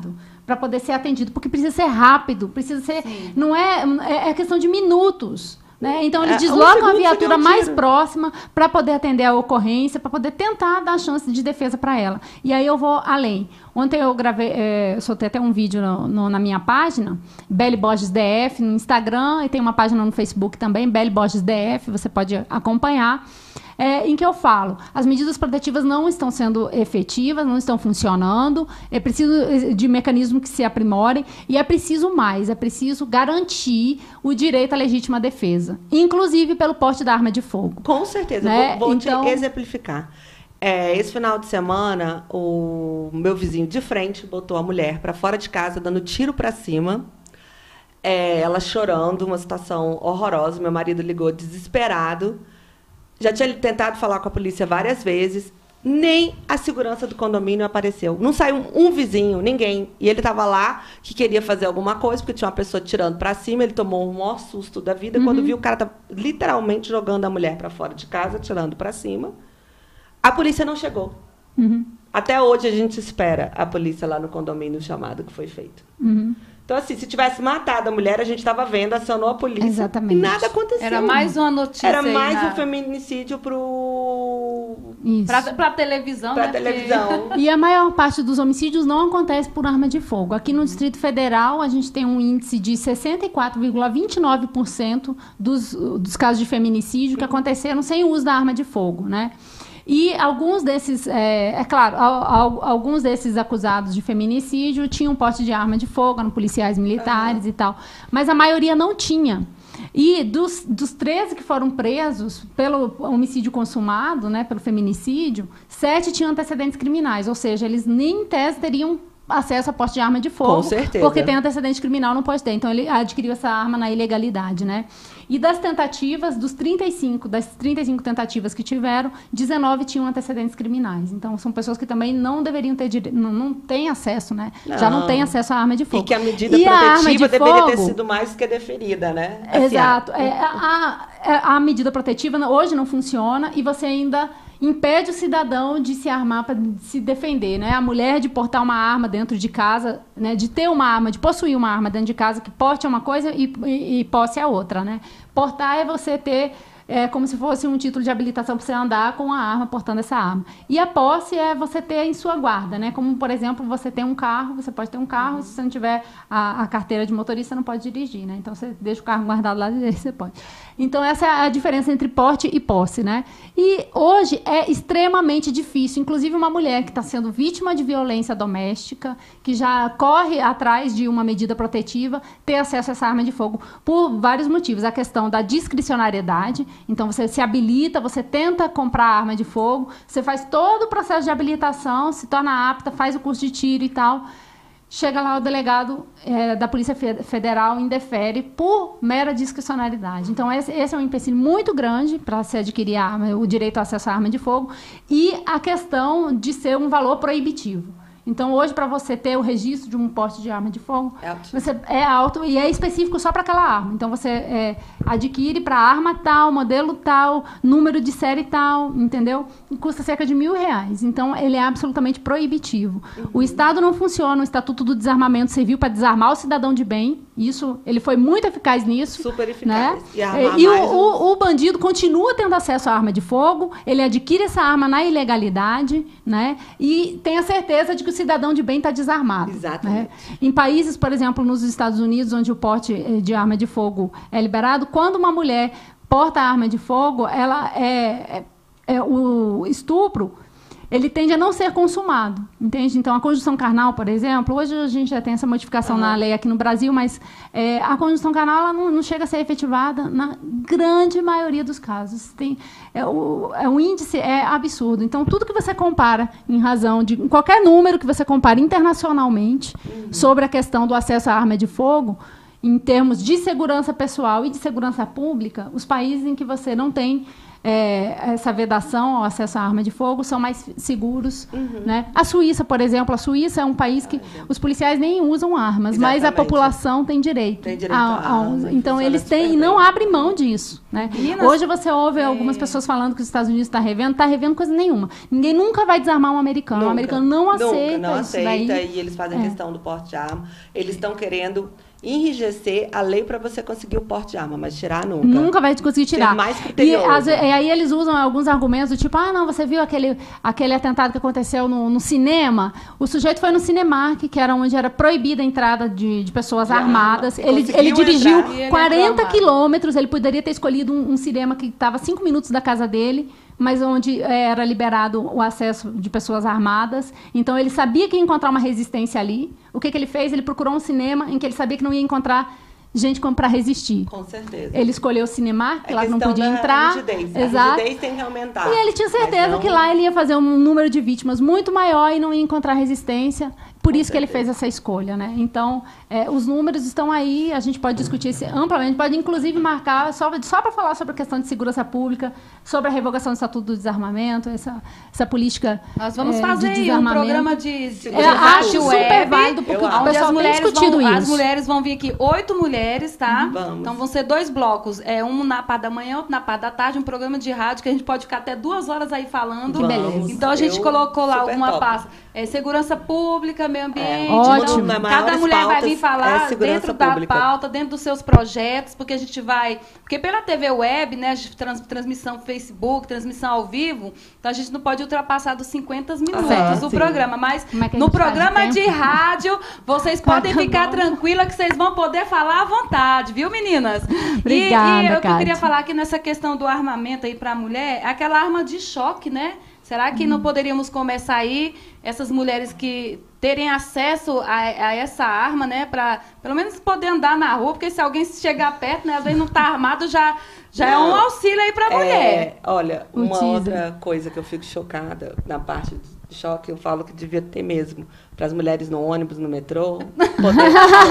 para poder ser atendido, porque precisa ser rápido, precisa ser, Sim. não é, é questão de minutos. Né? Então, eles deslocam é, um a viatura mais próxima para poder atender a ocorrência, para poder tentar dar chance de defesa para ela. E aí eu vou além. Ontem eu gravei, é, eu soltei até um vídeo no, no, na minha página, Belle Borges D F, no Instagram, e tem uma página no Facebook também, Belle Borges D F, você pode acompanhar. É, em que eu falo, as medidas protetivas não estão sendo efetivas, não estão funcionando, é preciso de mecanismos que se aprimorem e é preciso mais, é preciso garantir o direito à legítima defesa, inclusive pelo porte da arma de fogo. Com certeza, né? vou, vou então... te exemplificar. É, esse final de semana, o meu vizinho de frente botou a mulher para fora de casa, dando tiro para cima, é, ela chorando, uma situação horrorosa, meu marido ligou desesperado. Já tinha tentado falar com a polícia várias vezes, nem a segurança do condomínio apareceu. Não saiu um, um vizinho, ninguém. E ele estava lá, que queria fazer alguma coisa, porque tinha uma pessoa tirando para cima, ele tomou um maior susto da vida, uhum. quando viu o cara tá literalmente jogando a mulher para fora de casa, tirando para cima. A polícia não chegou. Uhum. Até hoje a gente espera a polícia lá no condomínio, o chamado que foi feito. Uhum. Então, assim, se tivesse matado a mulher, a gente estava vendo, acionou a polícia. Exatamente. E nada aconteceu. Era mais uma notícia. Era mais na... um feminicídio pro... Para televisão. Para né? televisão. E a maior parte dos homicídios não acontece por arma de fogo. Aqui no Distrito Federal, a gente tem um índice de sessenta e quatro vírgula vinte e nove por cento dos, dos casos de feminicídio que aconteceram sem o uso da arma de fogo, né? E alguns desses, é, é claro, al, al, alguns desses acusados de feminicídio tinham porte de arma de fogo, eram policiais militares uhum. e tal, mas a maioria não tinha. E dos, dos treze que foram presos pelo homicídio consumado, né, pelo feminicídio, sete tinham antecedentes criminais, ou seja, eles nem em tese teriam acesso a porte de arma de fogo. Com certeza. Porque tem antecedente criminal, não pode ter. Então, ele adquiriu essa arma na ilegalidade, né? E das tentativas, dos trinta e cinco, das trinta e cinco tentativas que tiveram, dezenove tinham antecedentes criminais. Então, são pessoas que também não deveriam ter direito, não, não têm acesso, né? Não. Já não têm acesso à arma de fogo. E que a medida e protetiva a deveria fogo, ter sido mais que deferida, né? Assim, exato. A... É, a, a, a medida protetiva hoje não funciona e você ainda impede o cidadão de se armar para se defender, né? A mulher de portar uma arma dentro de casa, né? De ter uma arma, de possuir uma arma dentro de casa, que porte é uma coisa e, e, e posse é outra, né? Portar é você ter, é, como se fosse um título de habilitação para você andar com a arma, portando essa arma. E a posse é você ter em sua guarda, né? Como, por exemplo, você tem um carro, você pode ter um carro, se você não tiver a, a carteira de motorista, você não pode dirigir, né? Então, você deixa o carro guardado lá e você pode. Então, essa é a diferença entre porte e posse, né? E hoje é extremamente difícil, inclusive uma mulher que está sendo vítima de violência doméstica, que já corre atrás de uma medida protetiva, ter acesso a essa arma de fogo por vários motivos. A questão da discricionariedade, então você se habilita, você tenta comprar arma de fogo, você faz todo o processo de habilitação, se torna apta, faz o curso de tiro e tal. Chega lá o delegado é, da Polícia Federal indefere por mera discricionariedade. Então, esse, esse é um empecilho muito grande para se adquirir a arma, o direito ao acesso à arma de fogo e a questão de ser um valor proibitivo. Então, hoje, para você ter o registro de um porte de arma de fogo, é alto, você, é alto e é específico só para aquela arma. Então, você é, adquire para arma tal, modelo tal, número de série tal, entendeu? E custa cerca de mil reais. Então, ele é absolutamente proibitivo. Uhum. O Estado não funciona, o Estatuto do Desarmamento serviu para desarmar o cidadão de bem. Isso, ele foi muito eficaz nisso. Super eficaz. Né? E, e o, o, o bandido continua tendo acesso à arma de fogo, ele adquire essa arma na ilegalidade, né? E tem a certeza de que o cidadão de bem está desarmado. Exatamente. Né? Em países, por exemplo, nos Estados Unidos, onde o porte de arma de fogo é liberado, quando uma mulher porta a arma de fogo, ela é, é, é o estupro, ele tende a não ser consumado, entende? Então, a conjunção carnal, por exemplo, hoje a gente já tem essa modificação uhum. na lei aqui no Brasil, mas é, a conjunção carnal ela não, não chega a ser efetivada na grande maioria dos casos. Tem, é, o, é, o índice é absurdo. Então, tudo que você compara em razão de qualquer número que você compare internacionalmente uhum. sobre a questão do acesso à arma de fogo, em termos de segurança pessoal e de segurança pública, os países em que você não tem é, essa vedação ao acesso à arma de fogo são mais seguros. Uhum. Né? A Suíça, por exemplo, a Suíça é um país que ah, os policiais nem usam armas, exatamente, mas a população tem direito. Tem direito a, a, a arma, então, eles têm e não abrem mão disso. Né? Hoje você ouve é... algumas pessoas falando que os Estados Unidos está revendo, está revendo coisa nenhuma. Ninguém nunca vai desarmar um americano. Nunca. O americano não aceita nunca, não isso aceita, daí. E eles fazem é. questão do porte de arma. Eles estão querendo enrijecer a lei para você conseguir o porte de arma, mas tirar nunca. Nunca vai conseguir tirar. Ser mais criterioso. E, as, e aí eles usam alguns argumentos do tipo, ah, não, você viu aquele, aquele atentado que aconteceu no, no cinema? O sujeito foi no Cinemark, que era onde era proibida a entrada de, de pessoas Já, armadas. Ele, ele dirigiu quarenta quilômetros, ele poderia ter escolhido um, um cinema que estava cinco minutos da casa dele, mas onde era liberado o acesso de pessoas armadas. Então, ele sabia que ia encontrar uma resistência ali. O que, que ele fez? Ele procurou um cinema em que ele sabia que não ia encontrar gente como para resistir. Com certeza. Ele escolheu o Cinemark, que é lá não podia entrar. Rigidez. Exato. A rigidez tem que aumentar. E ele tinha certeza não... que lá ele ia fazer um número de vítimas muito maior e não ia encontrar resistência. Por isso que ele fez essa escolha, né? Então, é, os números estão aí, a gente pode discutir isso amplamente, pode inclusive marcar, só, só para falar sobre a questão de segurança pública, sobre a revogação do Estatuto do Desarmamento, essa, essa política Nós vamos é, fazer de um programa de segurança é, acho super web, válido, porque o onde as mulheres, discutido vão, isso. as mulheres vão vir aqui, oito mulheres, tá? Vamos. Então vão ser dois blocos, é, um na parte da manhã, outro na parte da tarde, um programa de rádio que a gente pode ficar até duas horas aí falando. Que beleza. Então a gente Eu, colocou lá uma top. pasta, é, segurança pública, meio ambiente. É, então, ótimo. cada mulher vai vir falar é dentro pública. da pauta, dentro dos seus projetos, porque a gente vai... Porque pela T V web, né, trans, transmissão Facebook, transmissão ao vivo, então a gente não pode ultrapassar dos cinquenta minutos ah, o sim. programa, mas é no programa de rádio, vocês podem ficar tranquilas que vocês vão poder falar à vontade, viu, meninas? Obrigada, e, e eu, que eu Kátia. queria falar aqui nessa questão do armamento aí para a mulher, é aquela arma de choque, né? Será que hum. não poderíamos começar aí essas mulheres que terem acesso a, a essa arma, né, para pelo menos poder andar na rua, porque se alguém chegar perto, né, às vezes não está armado, já, já é um auxílio aí para a é, mulher. Olha, O uma teaser. outra coisa que eu fico chocada na parte de choque, eu falo que devia ter mesmo para as mulheres no ônibus, no metrô, poder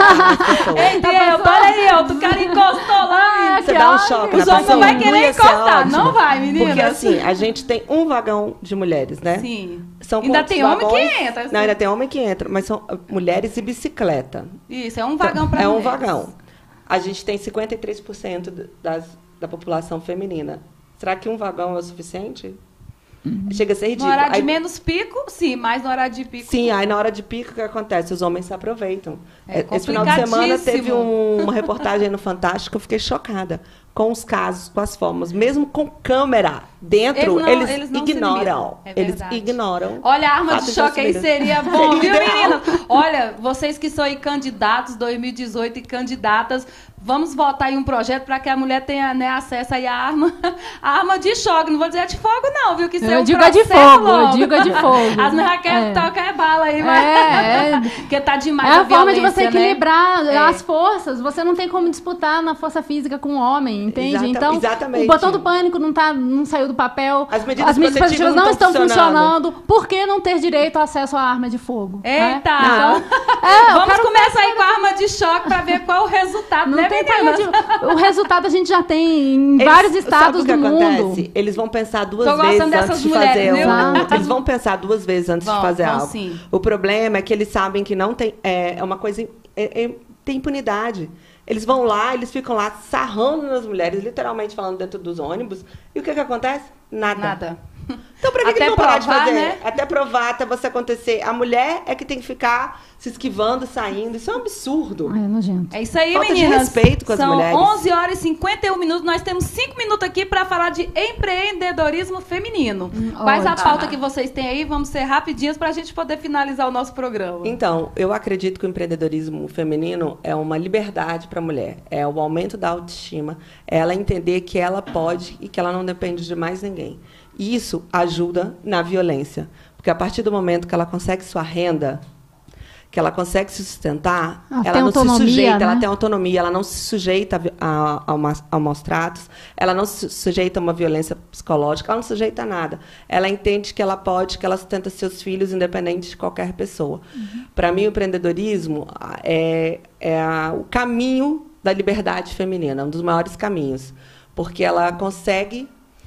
Ei, Deus, olha aí, ó, o cara encostou lá. Você dá um choque. Os homens não vai querer encostar, não vai, meninas. Porque assim, a gente tem um vagão de mulheres, né? Sim. São ainda tem homem vagões? que entra. Assim. Não, ainda tem homem que entra, mas são mulheres e bicicleta. Isso, é um vagão para É mulheres. um vagão. A gente tem cinquenta e três por cento das, da população feminina. Será que um vagão é o suficiente? Uhum. Chega a ser ridículo. No horário de aí, menos pico, sim, mas no horário de pico... Sim, aí na hora de pico o que acontece? Os homens se aproveitam. É Esse final de semana teve um, uma reportagem no Fantástico, eu fiquei chocada com os casos, com as formas. Mesmo com câmera dentro, eles, não, eles, eles não ignoram. É eles ignoram. Olha, a arma de choque aí seria bom, viu, meninas? Olha, vocês que são aí candidatos dois mil e dezoito e candidatas, vamos votar em um projeto para que a mulher tenha, né, acesso aí à arma, a arma de choque. Não vou dizer de fogo, não, viu? Que isso é um digo a de fogo, eu digo a de fogo. As mulheres querem é. tocar bala aí, mas... É, é. Porque tá demais é a, a forma de você né? equilibrar É. as forças. Você não tem como disputar na força física com o homem, entende? Exata, então, exatamente. o botão do pânico não, tá, não saiu do papel. As medidas, as medidas protetivas não, não estão funcionando. funcionando. Por que não ter direito ao acesso à arma de fogo? Eita! Né? Então, é, vamos começar aí com a arma de choque para ver qual o resultado, não né, tem de... O resultado a gente já tem em eles, vários estados sabe o que do acontece? mundo. Eles vão pensar duas Tô vezes dessas antes de mulheres, fazer viu? algo. Eles vão pensar duas vezes antes Vão, de fazer vão algo. sim. O problema é que eles sabem que não tem... É, é uma coisa... É, é, tem impunidade. Eles vão lá, eles ficam lá sarrando nas mulheres, literalmente falando dentro dos ônibus. E o que, que acontece? Nada. Nada. Então, para que, que Até eles vão parar de provar, fazer? né? Até provar, até você acontecer. A mulher é que tem que ficar se esquivando, saindo. Isso é um absurdo. É nojento. É isso aí, Falta de meninas. respeito com as São mulheres. onze horas e cinquenta e um minutos. Nós temos cinco minutos aqui para falar de empreendedorismo feminino. Hum, Quais a ótimo. pauta que vocês têm aí? Vamos ser rapidinhas para a gente poder finalizar o nosso programa. Então, eu acredito que o empreendedorismo feminino é uma liberdade para a mulher. É o aumento da autoestima. É ela entender que ela pode e que ela não depende de mais ninguém. E isso ajuda na violência. Porque a partir do momento que ela consegue sua renda, que ela consegue se sustentar, ela, ela não autonomia, se sujeita, né? ela tem autonomia, ela não se sujeita a, a, a, a maus tratos, ela não se sujeita a uma violência psicológica, ela não se sujeita a nada. Ela entende que ela pode, que ela sustenta seus filhos independente de qualquer pessoa. Uhum. Para mim, o empreendedorismo é, é a, o caminho da liberdade feminina, um dos maiores caminhos. Porque ela consegue...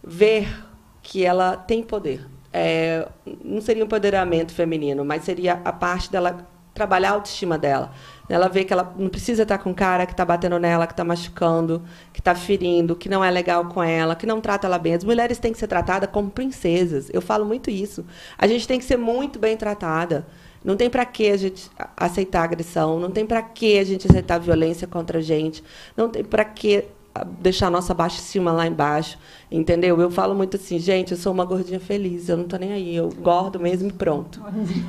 ver que ela tem poder. É, não seria um empoderamento feminino, mas seria a parte dela trabalhar a autoestima dela. Ela vê que ela não precisa estar com um cara que está batendo nela, que está machucando, que está ferindo, que não é legal com ela, que não trata ela bem. As mulheres têm que ser tratadas como princesas. Eu falo muito isso. A gente tem que ser muito bem tratada. Não tem para que a gente aceitar agressão, não tem para que a gente aceitar violência contra a gente, não tem para que deixar a nossa autoestima lá embaixo, entendeu? Eu falo muito assim, gente, eu sou uma gordinha feliz, eu não tô nem aí, eu gordo mesmo e pronto.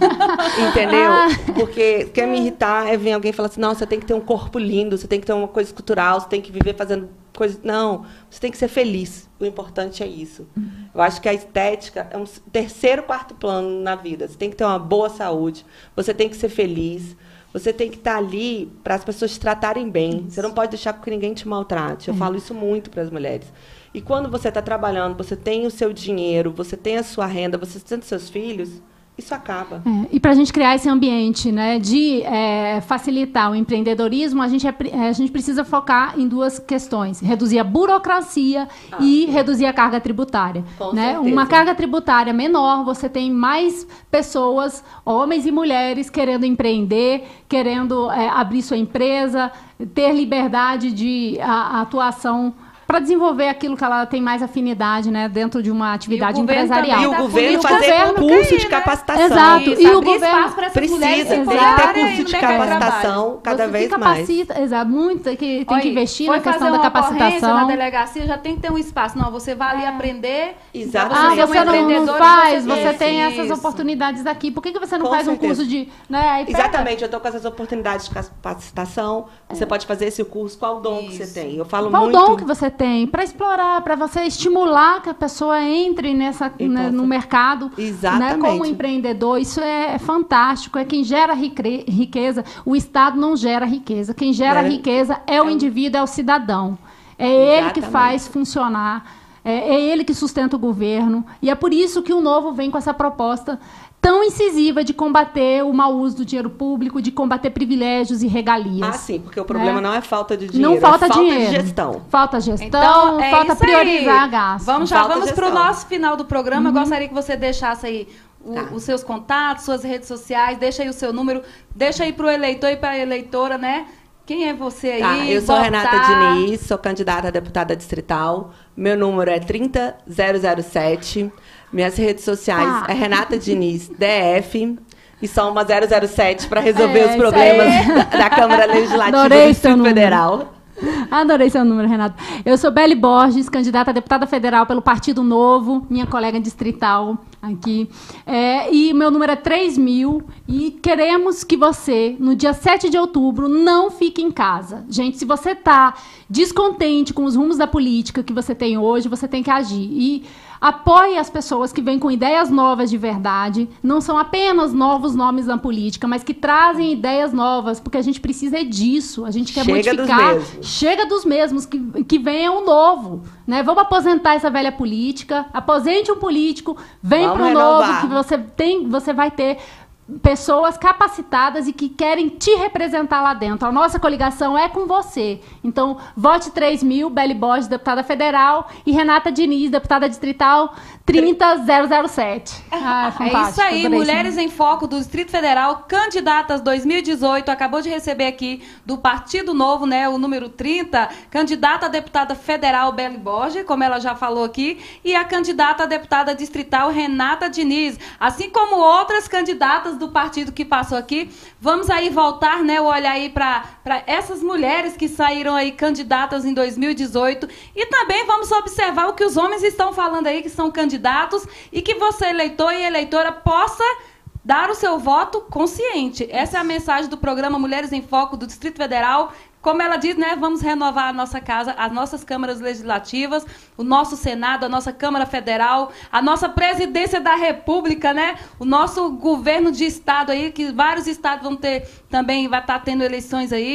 Entendeu? Porque quer me irritar é vir alguém falar assim, não, você tem que ter um corpo lindo, você tem que ter uma coisa escultural, você tem que viver fazendo coisas... Não, você tem que ser feliz. O importante é isso. Eu acho que a estética é um terceiro, quarto plano na vida. Você tem que ter uma boa saúde, você tem que ser feliz, você tem que estar ali para as pessoas te tratarem bem. Isso. Você não pode deixar que ninguém te maltrate. Eu é. falo isso muito para as mulheres. E quando você está trabalhando, você tem o seu dinheiro, você tem a sua renda, você tem os seus filhos, isso acaba. É. E para a gente criar esse ambiente, né, de é, facilitar o empreendedorismo, a gente, é, a gente precisa focar em duas questões. Reduzir a burocracia ah, e sim. reduzir a carga tributária. Com né? certeza. Uma carga tributária menor, você tem mais pessoas, homens e mulheres, querendo empreender, querendo é, abrir sua empresa, ter liberdade de a, a atuação para desenvolver aquilo que ela tem mais afinidade, né, dentro de uma atividade empresarial. E o governo fazer governo curso cair, de capacitação. Né? Exato. Isso, e o governo precisa, tem que ter curso de capacitação cada Você vez capacita, mais. Exato, muito, tem que, tem Olha, que investir na questão da capacitação. Na delegacia já tem que ter um espaço. Não, você vai ali aprender. Exatamente. Ah, você não, não faz, você, você tem isso. essas oportunidades aqui. Por que, que você não Com faz certeza. um curso de... Né, aí Exatamente, eu estou com essas oportunidades de capacitação. Você é. pode fazer esse curso. Qual o dom isso. que você tem? Eu falo Qual muito... Qual o dom que você tem? Para explorar, para você estimular que a pessoa entre nessa, né, no mercado, né, como empreendedor. Isso é fantástico. É quem gera riqueza. O Estado não gera riqueza. Quem gera é. riqueza é, é o indivíduo, é o cidadão. É Exatamente. ele que faz funcionar. É, é ele que sustenta o governo. E é por isso que o Novo vem com essa proposta tão incisiva de combater o mau uso do dinheiro público, de combater privilégios e regalias. Ah, sim, porque o problema né? não é falta de dinheiro, não falta é falta dinheiro. de gestão. Falta gestão, então, é falta priorizar a gasto. Vamos já, falta vamos para o nosso final do programa. Uhum. Eu gostaria que você deixasse aí o, tá. os seus contatos, suas redes sociais, deixa aí o seu número, deixa aí para o eleitor e para a eleitora, né? Quem é você aí? Tá, eu sou votar. Renata Diniz, sou candidata a deputada distrital. Meu número é trinta zero zero sete. Minhas redes sociais ah. é Renata Diniz, D F. E só uma zero zero sete para resolver é, os problemas da, da Câmara Legislativa Adorei do Distrito Federal. Adorei seu número, Renata. Eu sou Beli Borges, candidata a deputada federal pelo Partido Novo, minha colega distrital aqui. É, e meu número é três mil. E queremos que você, no dia sete de outubro, não fique em casa. Gente, se você está descontente com os rumos da política que você tem hoje, você tem que agir. E apoie as pessoas que vêm com ideias novas de verdade. Não são apenas novos nomes na política, mas que trazem ideias novas, porque a gente precisa é disso. A gente quer Chega modificar. Dos mesmos. Chega dos mesmos, que, que venha um novo. Né? Vamos aposentar essa velha política. Aposente um político, vem para o novo, que você, tem, você vai ter pessoas capacitadas e que querem te representar lá dentro. A nossa coligação é com você. Então, vote três mil, Beli Borges, deputada federal, e Renata Diniz, deputada distrital, trinta zero zero sete. Ah, é, é isso aí, Mulheres em Foco do Distrito Federal, candidatas dois mil e dezoito, acabou de receber aqui do Partido Novo, né, o número trinta, candidata a deputada federal Beli Borges, como ela já falou aqui, e a candidata a deputada distrital Renata Diniz, assim como outras candidatas do partido que passou aqui. Vamos aí voltar, né, o olhar aí para essas mulheres que saíram aí candidatas em dois mil e dezoito, e também vamos observar o que os homens estão falando aí, que são candidatos, e que você, eleitor e eleitora, possa dar o seu voto consciente. Essa é a mensagem do programa Mulheres em Foco do Distrito Federal. Como ela diz, né, vamos renovar a nossa casa, as nossas câmaras legislativas, o nosso Senado, a nossa Câmara Federal, a nossa Presidência da República, né, o nosso governo de estado aí, que vários estados vão ter também, vai estar tendo eleições aí.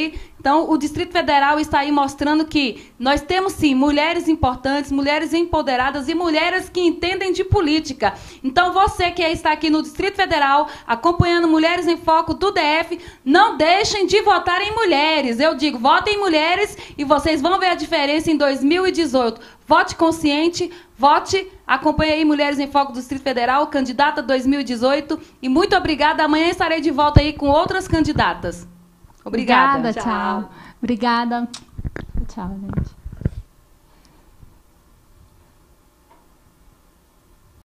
Então, o Distrito Federal está aí mostrando que nós temos, sim, mulheres importantes, mulheres empoderadas e mulheres que entendem de política. Então, você que está aqui no Distrito Federal, acompanhando Mulheres em Foco do D F, não deixem de votar em mulheres. Eu digo, votem em mulheres e vocês vão ver a diferença em dois mil e dezoito. Vote consciente, vote, acompanhe aí Mulheres em Foco do Distrito Federal, candidata dois mil e dezoito. E muito obrigada. Amanhã estarei de volta aí com outras candidatas. Obrigada. Obrigada, tchau. Obrigada. Tchau, gente.